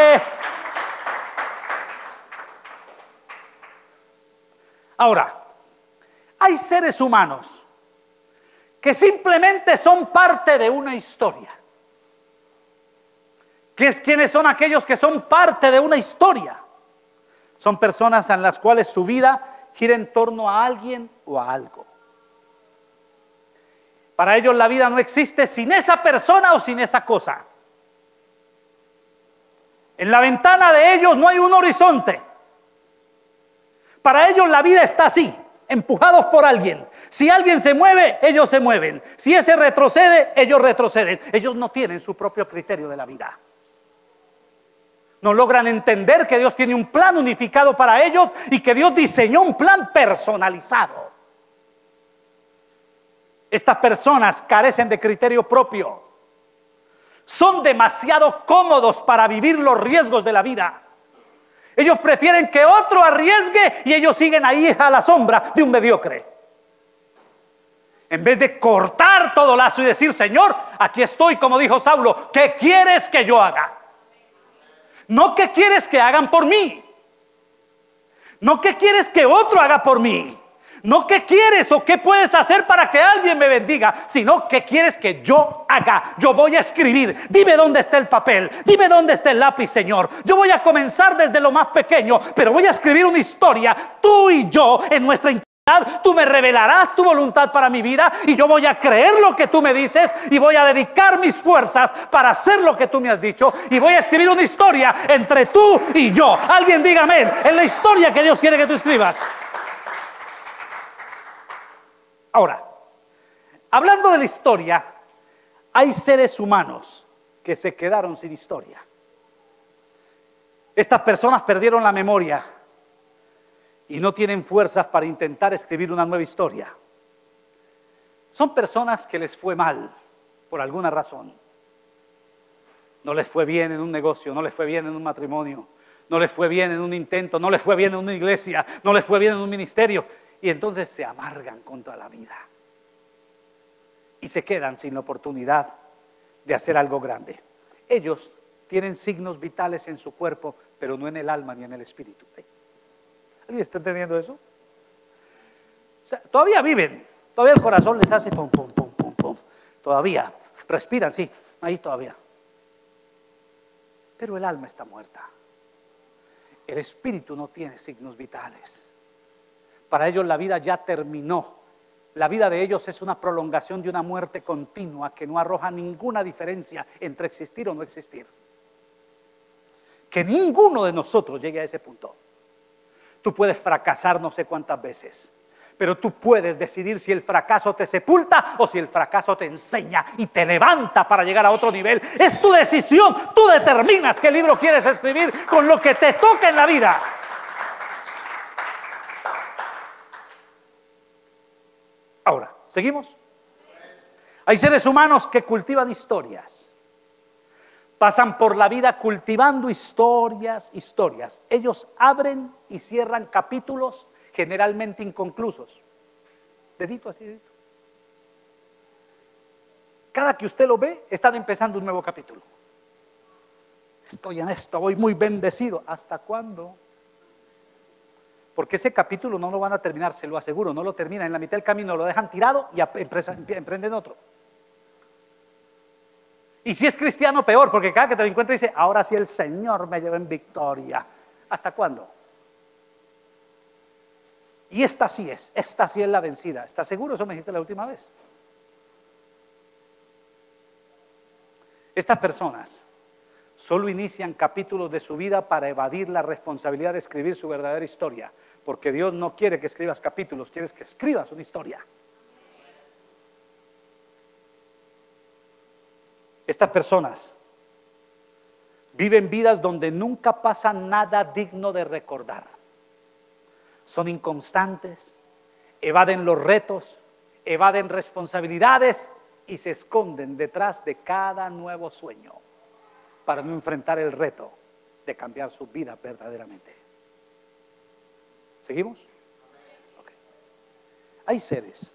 Ahora, hay seres humanos que simplemente son parte de una historia. ¿Quiénes son aquellos que son parte de una historia? Son personas en las cuales su vida gira en torno a alguien o a algo. Para ellos la vida no existe sin esa persona o sin esa cosa. En la ventana de ellos no hay un horizonte. Para ellos la vida está así, empujados por alguien. Si alguien se mueve, ellos se mueven. Si ese retrocede, ellos retroceden. Ellos no tienen su propio criterio de la vida. No logran entender que Dios tiene un plan unificado para ellos y que Dios diseñó un plan personalizado. Estas personas carecen de criterio propio. Son demasiado cómodos para vivir los riesgos de la vida. Ellos prefieren que otro arriesgue y ellos siguen ahí a la sombra de un mediocre. En vez de cortar todo lazo y decir: Señor, aquí estoy, como dijo Saulo, ¿qué quieres que yo haga? No qué quieres que hagan por mí. No qué quieres que otro haga por mí. No qué quieres o qué puedes hacer para que alguien me bendiga, sino qué quieres que yo haga. Yo voy a escribir. Dime dónde está el papel. Dime dónde está el lápiz, Señor. Yo voy a comenzar desde lo más pequeño, pero voy a escribir una historia, tú y yo, en nuestra intimidad. Tú me revelarás tu voluntad para mi vida y yo voy a creer lo que tú me dices y voy a dedicar mis fuerzas para hacer lo que tú me has dicho y voy a escribir una historia entre tú y yo. Alguien diga amén. Es la historia que Dios quiere que tú escribas. Ahora, hablando de la historia, hay seres humanos que se quedaron sin historia. Estas personas perdieron la memoria y no tienen fuerzas para intentar escribir una nueva historia. Son personas que les fue mal por alguna razón. No les fue bien en un negocio, no les fue bien en un matrimonio, no les fue bien en un intento, no les fue bien en una iglesia, no les fue bien en un ministerio. Y entonces se amargan contra la vida y se quedan sin la oportunidad de hacer algo grande. Ellos tienen signos vitales en su cuerpo, pero no en el alma ni en el espíritu. ¿Alguien está entendiendo eso? O sea, todavía viven, todavía el corazón les hace pum, pum, pum, pum, pum. Todavía respiran, sí, ahí todavía. Pero el alma está muerta. El espíritu no tiene signos vitales. Para ellos la vida ya terminó. La vida de ellos es una prolongación de una muerte continua que no arroja ninguna diferencia entre existir o no existir. Que ninguno de nosotros llegue a ese punto. Tú puedes fracasar no sé cuántas veces, pero tú puedes decidir si el fracaso te sepulta o si el fracaso te enseña y te levanta para llegar a otro nivel. Es tu decisión. Tú determinas qué libro quieres escribir con lo que te toca en la vida. Ahora, ¿seguimos? Hay seres humanos que cultivan historias. Pasan por la vida cultivando historias. Ellos abren y cierran capítulos generalmente inconclusos. Dedito así, dedito. Cada que usted lo ve, están empezando un nuevo capítulo. Estoy en esto, voy muy bendecido. ¿Hasta cuándo? Porque ese capítulo no lo van a terminar, se lo aseguro, no lo terminan. En la mitad del camino lo dejan tirado y emprenden otro. Y si es cristiano, peor, porque cada que te lo encuentra dice: ahora sí el Señor me lleva en victoria. ¿Hasta cuándo? Y esta sí es la vencida. ¿Estás seguro? Eso me dijiste la última vez. Estas personas solo inician capítulos de su vida para evadir la responsabilidad de escribir su verdadera historia. Porque Dios no quiere que escribas capítulos, quiere que escribas una historia. Estas personas viven vidas donde nunca pasa nada digno de recordar. Son inconstantes, evaden los retos, evaden responsabilidades y se esconden detrás de cada nuevo sueño para no enfrentar el reto de cambiar su vida verdaderamente. ¿Seguimos? Okay. Hay seres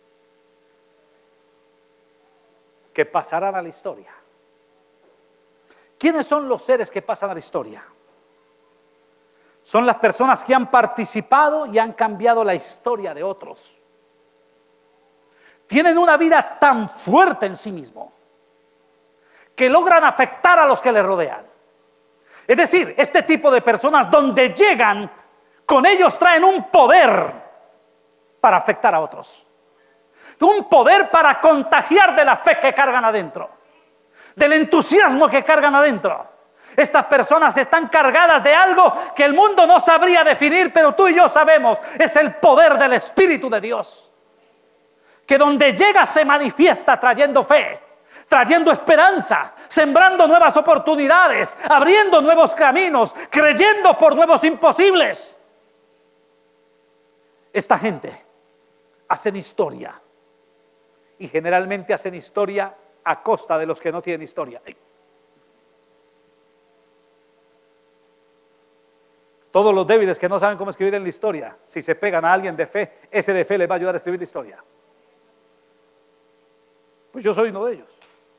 que pasarán a la historia. ¿Quiénes son los seres que pasan a la historia? Son las personas que han participado y han cambiado la historia de otros. Tienen una vida tan fuerte en sí mismo que logran afectar a los que les rodean. Es decir, este tipo de personas donde llegan, con ellos traen un poder para afectar a otros. Un poder para contagiar de la fe que cargan adentro, del entusiasmo que cargan adentro. Estas personas están cargadas de algo que el mundo no sabría definir, pero tú y yo sabemos. Es el poder del Espíritu de Dios, que donde llega se manifiesta trayendo fe, trayendo esperanza, sembrando nuevas oportunidades, abriendo nuevos caminos, creyendo por nuevos imposibles. Esta gente hacen historia, y generalmente hacen historia a costa de los que no tienen historia. Todos los débiles que no saben cómo escribir en la historia, si se pegan a alguien de fe, ese de fe les va a ayudar a escribir la historia. Pues yo soy uno de ellos.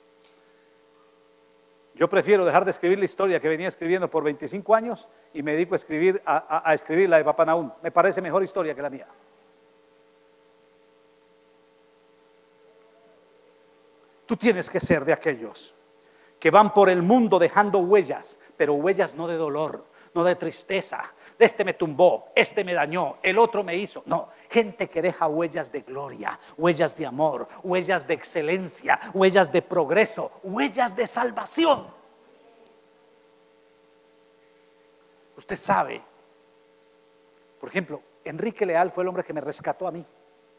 Yo prefiero dejar de escribir la historia que venía escribiendo por 25 años y me dedico a escribir, a escribir la de Papá Nahum. Me parece mejor historia que la mía. Tú tienes que ser de aquellos que van por el mundo dejando huellas, pero huellas no de dolor, no de tristeza. Este me tumbó, este me dañó, el otro me hizo. No, gente que deja huellas de gloria, huellas de amor, huellas de excelencia, huellas de progreso, huellas de salvación. Usted sabe, por ejemplo, Enrique Leal fue el hombre que me rescató a mí.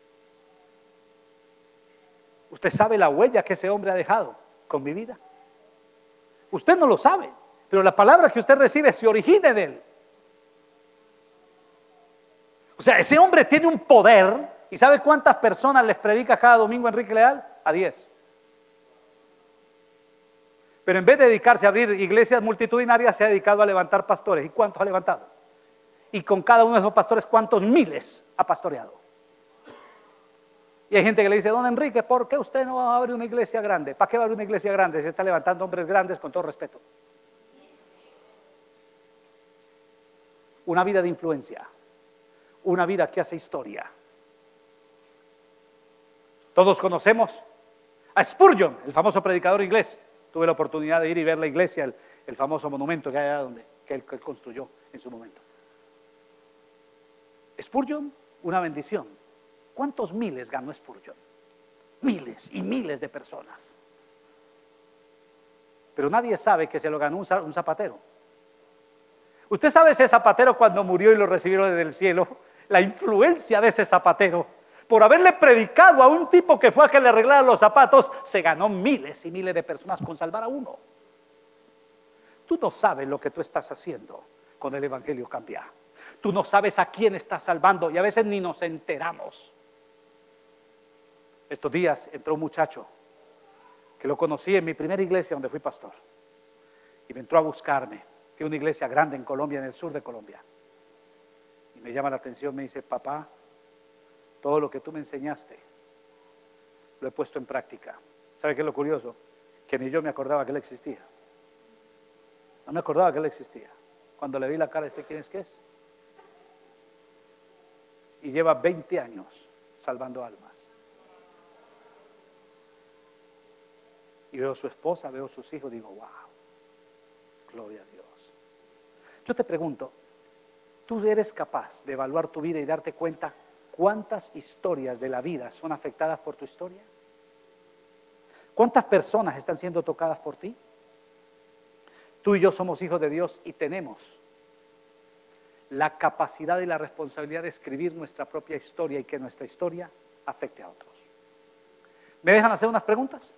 Usted sabe la huella que ese hombre ha dejado con mi vida. Usted no lo sabe, pero la palabra que usted recibe se origina de él. O sea, ese hombre tiene un poder. ¿Y sabe cuántas personas les predica cada domingo Enrique Leal? A 10. Pero en vez de dedicarse a abrir iglesias multitudinarias, se ha dedicado a levantar pastores. ¿Y cuántos ha levantado? Y con cada uno de esos pastores, ¿cuántos miles ha pastoreado? Y hay gente que le dice: don Enrique, ¿por qué usted no va a abrir una iglesia grande? ¿Para qué va a abrir una iglesia grande? Se está levantando hombres grandes, con todo respeto. Una vida de influencia, una vida que hace historia. Todos conocemos a Spurgeon, el famoso predicador inglés. Tuve la oportunidad de ir y ver la iglesia, el famoso monumento que hay allá que él construyó en su momento. Spurgeon, una bendición. ¿Cuántos miles ganó Spurgeon? Miles y miles de personas. Pero nadie sabe que se lo ganó un zapatero. Usted sabe, ese zapatero, cuando murió y lo recibieron desde el cielo, la influencia de ese zapatero, por haberle predicado a un tipo que fue a que le arreglara los zapatos, se ganó miles y miles de personas con salvar a uno. Tú no sabes lo que tú estás haciendo con el evangelio Cambia. Tú no sabes a quién estás salvando y a veces ni nos enteramos. Estos días entró un muchacho que lo conocí en mi primera iglesia donde fui pastor, y me entró a buscarme. Tiene una iglesia grande en Colombia, en el sur de Colombia, y me llama la atención. Me dice: papá, todo lo que tú me enseñaste lo he puesto en práctica. ¿Sabe qué es lo curioso? Que ni yo me acordaba que él existía. No me acordaba que él existía. Cuando le vi la cara, ¿quién es que es? Y lleva 20 años salvando almas. Y veo a su esposa, veo a sus hijos, digo: wow, gloria a Dios. Yo te pregunto, ¿tú eres capaz de evaluar tu vida y darte cuenta cuántas historias de la vida son afectadas por tu historia? ¿Cuántas personas están siendo tocadas por ti? Tú y yo somos hijos de Dios y tenemos la capacidad y la responsabilidad de escribir nuestra propia historia y que nuestra historia afecte a otros. ¿Me dejan hacer unas preguntas?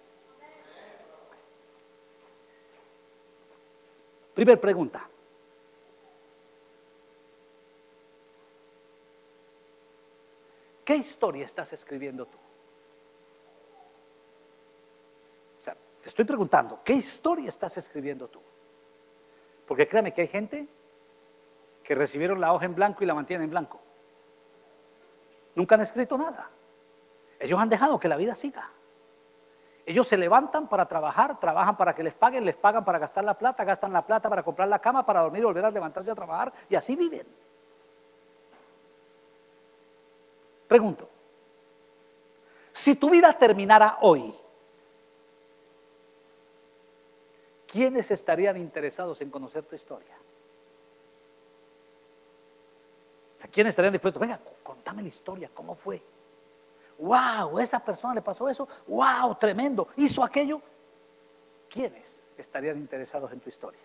Primera pregunta. ¿Qué historia estás escribiendo tú? O sea, te estoy preguntando, ¿qué historia estás escribiendo tú? Porque créame que hay gente que recibieron la hoja en blanco y la mantienen en blanco. Nunca han escrito nada. Ellos han dejado que la vida siga. Ellos se levantan para trabajar, trabajan para que les pagan para gastar la plata, gastan la plata para comprar la cama, para dormir y volver a levantarse a trabajar, y así viven. Pregunto, si tu vida terminara hoy, ¿quiénes estarían interesados en conocer tu historia? O sea, ¿quiénes estarían dispuestos? Venga, contame la historia, ¿cómo fue? ¡Wow! ¿Esa persona le pasó eso? ¡Wow! Tremendo. ¿Hizo aquello? ¿Quiénes estarían interesados en tu historia?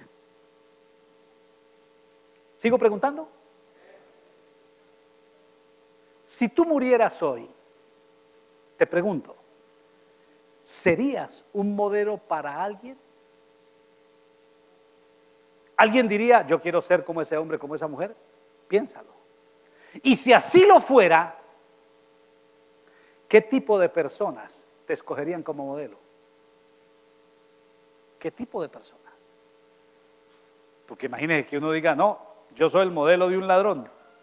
¿Sigo preguntando? Si tú murieras hoy, te pregunto, ¿serías un modelo para alguien? ¿Alguien diría, yo quiero ser como ese hombre, como esa mujer? Piénsalo. Y si así lo fuera, ¿qué tipo de personas te escogerían como modelo? ¿Qué tipo de personas? Porque imagínese que uno diga, no, yo soy el modelo de un ladrón.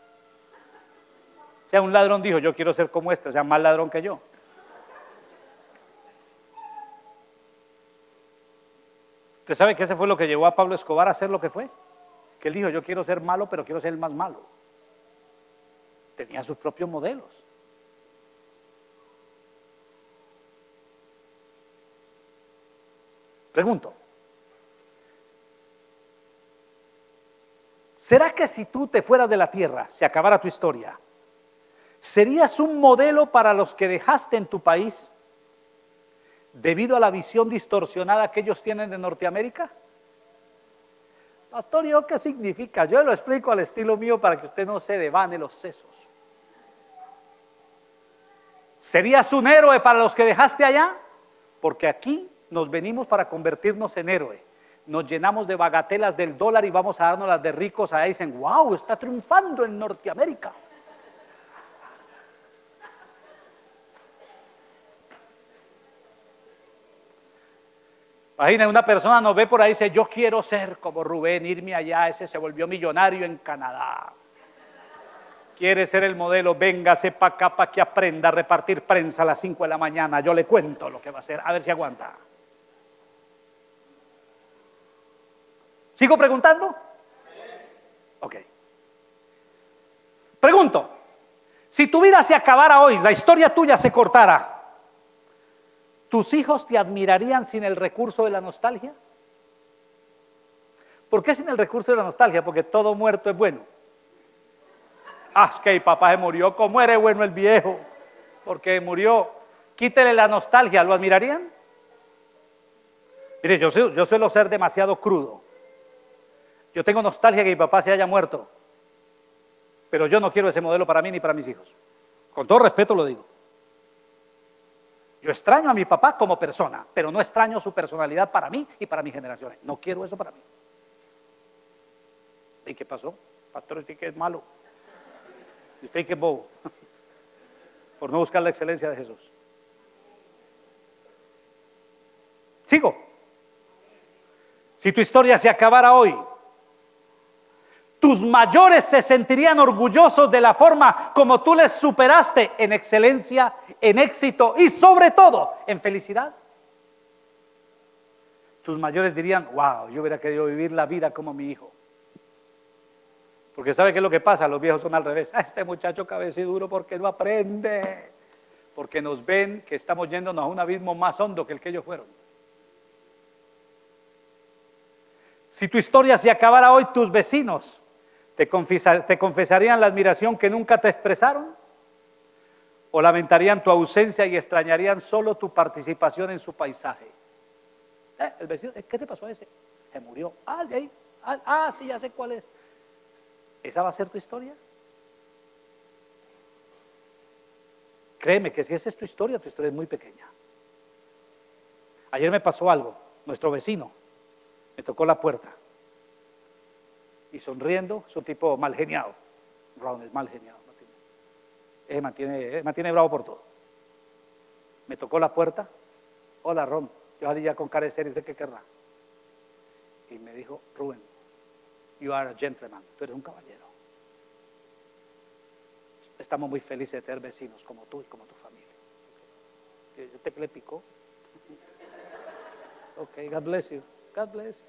O sea, un ladrón dijo, yo quiero ser como este, o sea, más ladrón que yo. ¿Usted sabe que ese fue lo que llevó a Pablo Escobar a hacer lo que fue? Que él dijo, yo quiero ser malo, pero quiero ser el más malo. Tenía sus propios modelos. Pregunto, ¿será que si tú te fueras de la tierra, se acabara tu historia, serías un modelo para los que dejaste en tu país debido a la visión distorsionada que ellos tienen de Norteamérica? Pastor, ¿yo qué significa? Yo lo explico al estilo mío para que usted no se devane los sesos. ¿Serías un héroe para los que dejaste allá? Porque aquí nos venimos para convertirnos en héroe. Nos llenamos de bagatelas del dólar y vamos a darnos las de ricos. Allá dicen, wow, está triunfando en Norteamérica. Imagina, una persona nos ve por ahí y dice, yo quiero ser como Rubén, irme allá, ese se volvió millonario en Canadá. Quiere ser el modelo, véngase para acá para que aprenda a repartir prensa a las 5 de la mañana. Yo le cuento lo que va a hacer, a ver si aguanta. ¿Sigo preguntando? Ok. Pregunto, si tu vida se acabara hoy, la historia tuya se cortara, ¿tus hijos te admirarían sin el recurso de la nostalgia? ¿Por qué sin el recurso de la nostalgia? Porque todo muerto es bueno. Ah, es que mi papá se murió, ¿cómo era bueno el viejo? Porque murió. Quítele la nostalgia, ¿lo admirarían? Mire, yo suelo ser demasiado crudo. Yo tengo nostalgia que mi papá se haya muerto, pero yo no quiero ese modelo para mí ni para mis hijos. Con todo respeto lo digo. Yo extraño a mi papá como persona, pero no extraño su personalidad para mí y para mis generaciones. No quiero eso para mí. ¿Y qué pasó? Pastor, usted que es malo. ¿Y usted que es bobo? Por no buscar la excelencia de Jesús. Sigo. Si tu historia se acabara hoy, tus mayores se sentirían orgullosos de la forma como tú les superaste en excelencia, en éxito y sobre todo en felicidad. Tus mayores dirían, wow, yo hubiera querido vivir la vida como mi hijo. Porque ¿sabe qué es lo que pasa? Los viejos son al revés. Este muchacho cabeciduro porque no aprende. Porque nos ven que estamos yéndonos a un abismo más hondo que el que ellos fueron. Si tu historia se acabara hoy, tus vecinos te confesarían la admiración que nunca te expresaron, o lamentarían tu ausencia y extrañarían solo tu participación en su paisaje. El vecino, ¿qué te pasó a ese? Se murió. Sí, ya sé cuál es. ¿Esa va a ser tu historia? Créeme que si esa es tu historia es muy pequeña. Ayer me pasó algo. Nuestro vecino me tocó la puerta y sonriendo, es un tipo mal geniado. Ron es mal geniado. Mantiene bravo por todo. Me tocó la puerta. Hola, Ron. Yo salí ya con cara de serio, ¿usted qué querrá? Y me dijo, Rubén, you are a gentleman, tú eres un caballero. Estamos muy felices de tener vecinos como tú y como tu familia. ¿Usted le picó? Ok, God bless you. God bless you.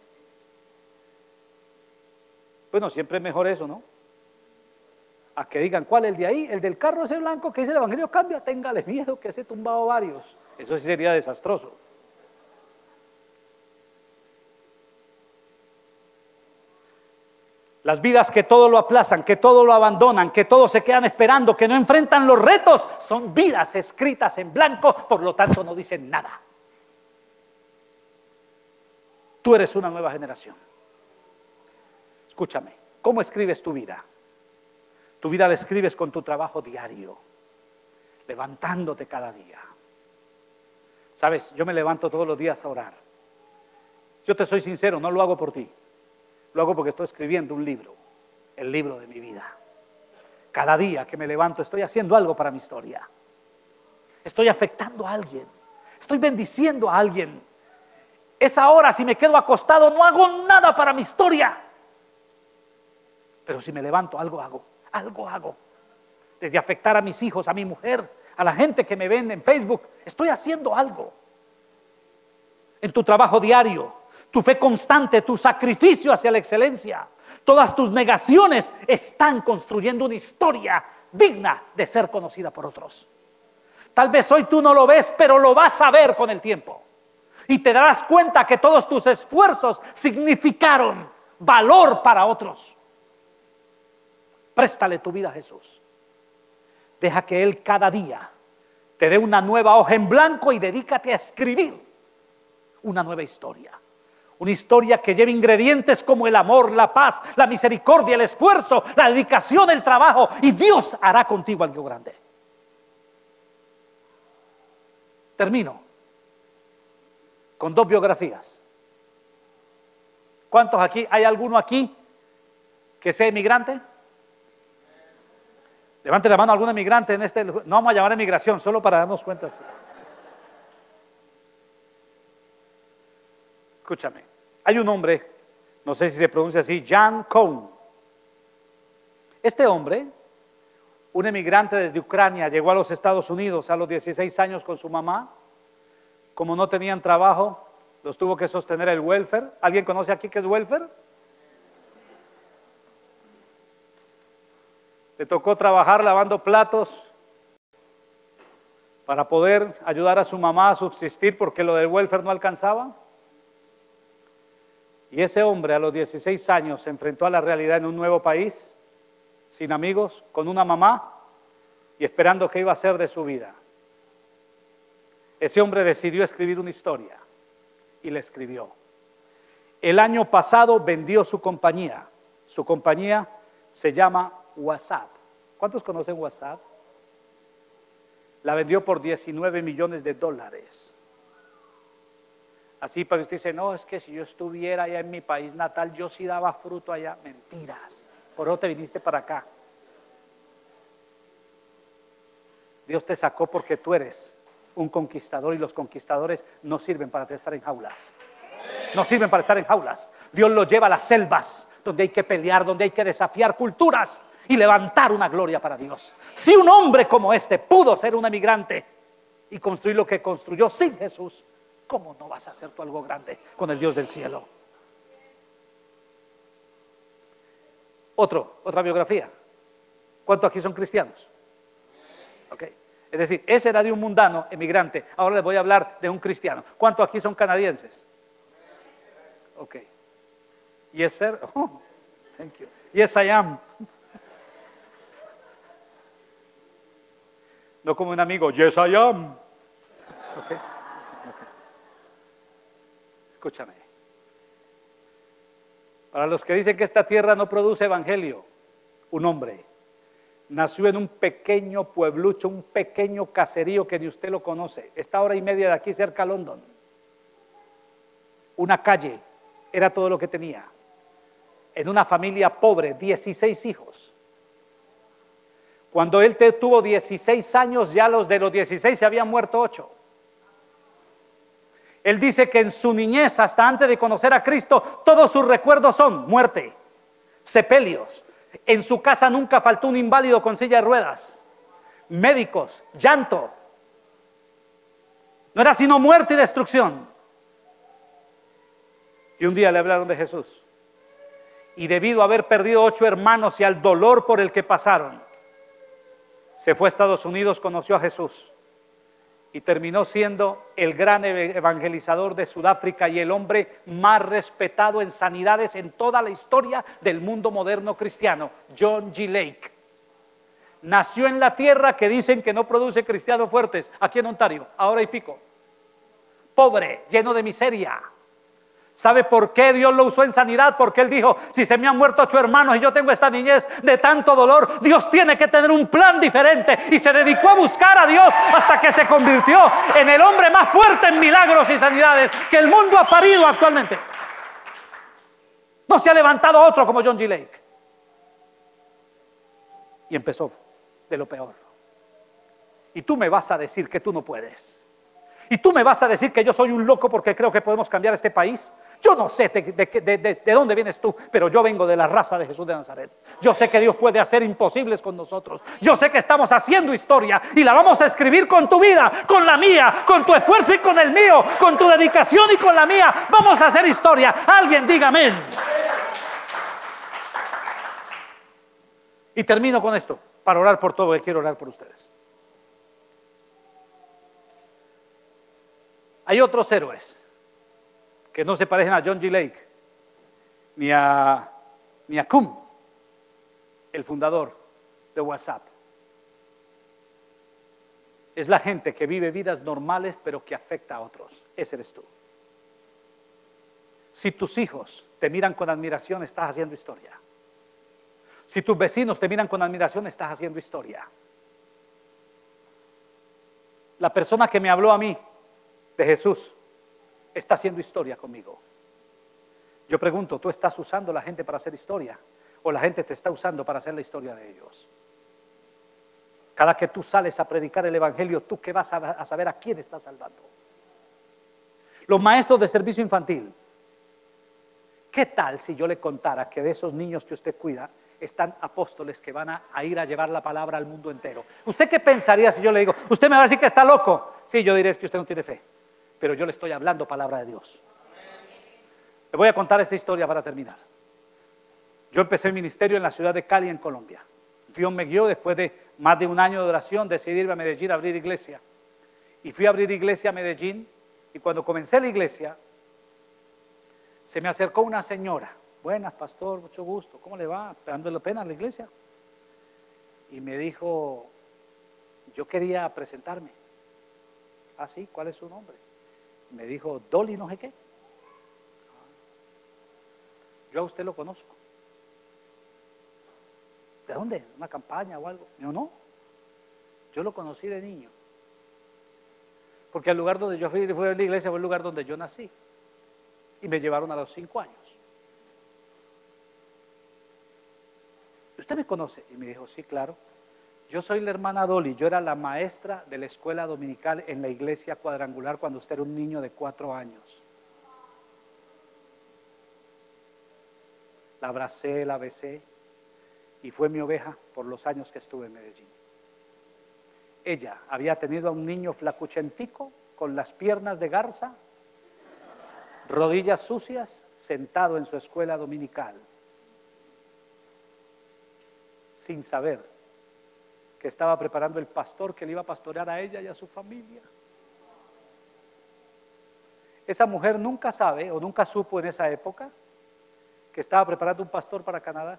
Bueno, siempre es mejor eso, ¿no? A que digan, ¿cuál? El de ahí, el del carro ese blanco que dice el evangelio cambia, téngale miedo que ese tumbado varios. Eso sí sería desastroso. Las vidas que todo lo aplazan, que todo lo abandonan, que todo se quedan esperando, que no enfrentan los retos, son vidas escritas en blanco, por lo tanto no dicen nada. Tú eres una nueva generación. Escúchame, ¿cómo escribes tu vida? Tu vida la escribes con tu trabajo diario, levantándote cada día. Sabes, yo me levanto todos los días a orar. Yo te soy sincero, no lo hago por ti. Lo hago porque estoy escribiendo un libro, el libro de mi vida. Cada día que me levanto estoy haciendo algo para mi historia. Estoy afectando a alguien. Estoy bendiciendo a alguien. Esa hora, si me quedo acostado, no hago nada para mi historia. Pero si me levanto, algo hago. Desde afectar a mis hijos, a mi mujer, a la gente que me ven en Facebook, estoy haciendo algo. En tu trabajo diario, tu fe constante, tu sacrificio hacia la excelencia, todas tus negaciones están construyendo una historia digna de ser conocida por otros. Tal vez hoy tú no lo ves, pero lo vas a ver con el tiempo. Y te darás cuenta que todos tus esfuerzos significaron valor para otros. Préstale tu vida a Jesús. Deja que Él cada día te dé una nueva hoja en blanco y dedícate a escribir una nueva historia. Una historia que lleve ingredientes como el amor, la paz, la misericordia, el esfuerzo, la dedicación, el trabajo. Y Dios hará contigo algo grande. Termino con 2 biografías. ¿Cuántos aquí? ¿Hay alguno aquí que sea inmigrante? Levante la mano a algún inmigrante en este. No vamos a llamar a inmigración, solo para darnos cuenta. Escúchame. Hay un hombre, no sé si se pronuncia así, Jan Cohn. Este hombre, un emigrante desde Ucrania, llegó a los Estados Unidos a los 16 años con su mamá. Como no tenían trabajo, los tuvo que sostener el welfare. ¿Alguien conoce aquí qué es welfare? Le tocó trabajar lavando platos para poder ayudar a su mamá a subsistir porque lo del welfare no alcanzaba. Y ese hombre a los 16 años se enfrentó a la realidad en un nuevo país, sin amigos, con una mamá y esperando qué iba a hacer de su vida. Ese hombre decidió escribir una historia y la escribió. El año pasado vendió su compañía. Su compañía se llama WhatsApp. ¿Cuántos conocen WhatsApp? La vendió por $19 millones. Así para que usted dice, no, es que si yo estuviera allá en mi país natal, yo sí daba fruto allá. Mentiras. Por eso te viniste para acá. Dios te sacó porque tú eres un conquistador y los conquistadores no sirven para estar en jaulas. No sirven para estar en jaulas. Dios los lleva a las selvas donde hay que pelear, donde hay que desafiar culturas y levantar una gloria para Dios. Si un hombre como este pudo ser un emigrante y construir lo que construyó sin Jesús, ¿cómo no vas a hacer tú algo grande con el Dios del cielo? Otra biografía. ¿Cuántos aquí son cristianos? Ok. Es decir, ese era de un mundano emigrante. Ahora les voy a hablar de un cristiano. ¿Cuántos aquí son canadienses? Ok. Yes, sir. Oh, thank you. Yes, I am. No como un amigo. Yes, I am. Okay. Escúchame. Para los que dicen que esta tierra no produce evangelio, un hombre nació en un pequeño pueblucho, un pequeño caserío que ni usted lo conoce. Está a 1:30 de aquí, cerca de London. Una calle, era todo lo que tenía. En una familia pobre, 16 hijos. Cuando él tuvo 16 años, ya los de los 16 se habían muerto 8. Él dice que en su niñez, hasta antes de conocer a Cristo, todos sus recuerdos son muerte, sepelios. En su casa nunca faltó un inválido con silla de ruedas, médicos, llanto. No era sino muerte y destrucción. Y un día le hablaron de Jesús. Y debido a haber perdido 8 hermanos y al dolor por el que pasaron, se fue a Estados Unidos, conoció a Jesús y terminó siendo el gran evangelizador de Sudáfrica y el hombre más respetado en sanidades en toda la historia del mundo moderno cristiano, John G. Lake. Nació en la tierra que dicen que no produce cristianos fuertes, aquí en Ontario, ahora y pico. Pobre, lleno de miseria. ¿Sabe por qué Dios lo usó en sanidad? Porque Él dijo, si se me han muerto 8 hermanos y yo tengo esta niñez de tanto dolor, Dios tiene que tener un plan diferente. Y se dedicó a buscar a Dios hasta que se convirtió en el hombre más fuerte en milagros y sanidades que el mundo ha parido actualmente. No se ha levantado otro como John G. Lake. Y empezó de lo peor. Y tú me vas a decir que tú no puedes. Y tú me vas a decir que yo soy un loco porque creo que podemos cambiar este país. Yo no sé de dónde vienes tú, pero yo vengo de la raza de Jesús de Nazaret. Yo sé que Dios puede hacer imposibles con nosotros. Yo sé que estamos haciendo historia y la vamos a escribir con tu vida, con la mía, con tu esfuerzo y con el mío, con tu dedicación y con la mía. Vamos a hacer historia. Alguien diga amén. Y termino con esto, para orar por todo, que quiero orar por ustedes. Hay otros héroes que no se parecen a John G. Lake, ni a Kuhn, el fundador de WhatsApp. Es la gente que vive vidas normales, pero que afecta a otros. Ese eres tú. Si tus hijos te miran con admiración, estás haciendo historia. Si tus vecinos te miran con admiración, estás haciendo historia. La persona que me habló a mí de Jesús está haciendo historia conmigo. Yo pregunto, ¿tú estás usando a la gente para hacer historia? ¿O la gente te está usando para hacer la historia de ellos? Cada que tú sales a predicar el evangelio, ¿tú qué vas a saber a quién estás salvando? Los maestros de servicio infantil, ¿qué tal si yo le contara que de esos niños que usted cuida están apóstoles que van a ir a llevar la palabra al mundo entero? ¿Usted qué pensaría si yo le digo, usted me va a decir que está loco? Sí, yo diré que usted no tiene fe, pero yo le estoy hablando palabra de Dios. Le voy a contar esta historia para terminar. Yo empecé el ministerio en la ciudad de Cali, en Colombia. Dios me guió, después de más de un año de oración, decidí irme a Medellín a abrir iglesia. Y fui a abrir iglesia a Medellín, y cuando comencé la iglesia, se me acercó una señora. Buenas, pastor, mucho gusto, ¿cómo le va? ¿Dándole pena a la iglesia? Y me dijo, yo quería presentarme. Ah, sí, ¿cuál es su nombre? Me dijo, Dolly no sé qué. Yo a usted lo conozco. ¿De dónde? ¿Una campaña o algo? Yo no. Yo lo conocí de niño. Porque el lugar donde yo fui a la iglesia fue el lugar donde yo nací. Y me llevaron a los 5 años. ¿Usted me conoce? Y me dijo, sí, claro. Yo soy la hermana Dolly, yo era la maestra de la escuela dominical en la iglesia cuadrangular cuando usted era un niño de 4 años. La abracé, la besé y fue mi oveja por los años que estuve en Medellín. Ella había tenido a un niño flacuchentico con las piernas de garza, rodillas sucias, sentado en su escuela dominical, sin saber que estaba preparando el pastor que le iba a pastorear a ella y a su familia. Esa mujer nunca sabe o nunca supo en esa época que estaba preparando un pastor para Canadá.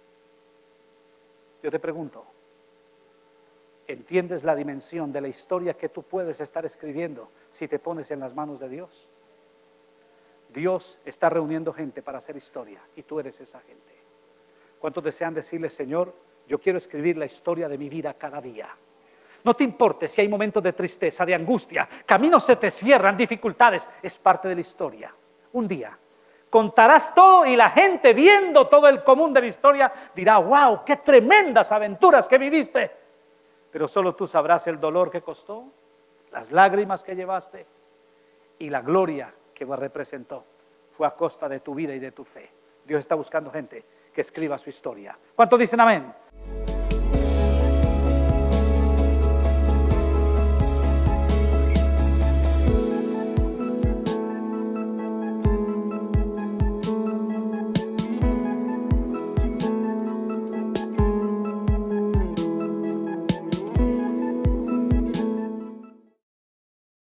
Yo te pregunto, ¿entiendes la dimensión de la historia que tú puedes estar escribiendo si te pones en las manos de Dios? Dios está reuniendo gente para hacer historia y tú eres esa gente. ¿Cuántos desean decirle, Señor, yo quiero escribir la historia de mi vida cada día? No te importe si hay momentos de tristeza, de angustia, caminos se te cierran, dificultades, es parte de la historia. Un día contarás todo y la gente viendo todo el común de la historia dirá, wow, qué tremendas aventuras que viviste. Pero solo tú sabrás el dolor que costó, las lágrimas que llevaste y la gloria que representó. Fue a costa de tu vida y de tu fe. Dios está buscando gente que escriba su historia. ¿Cuántos dicen amén?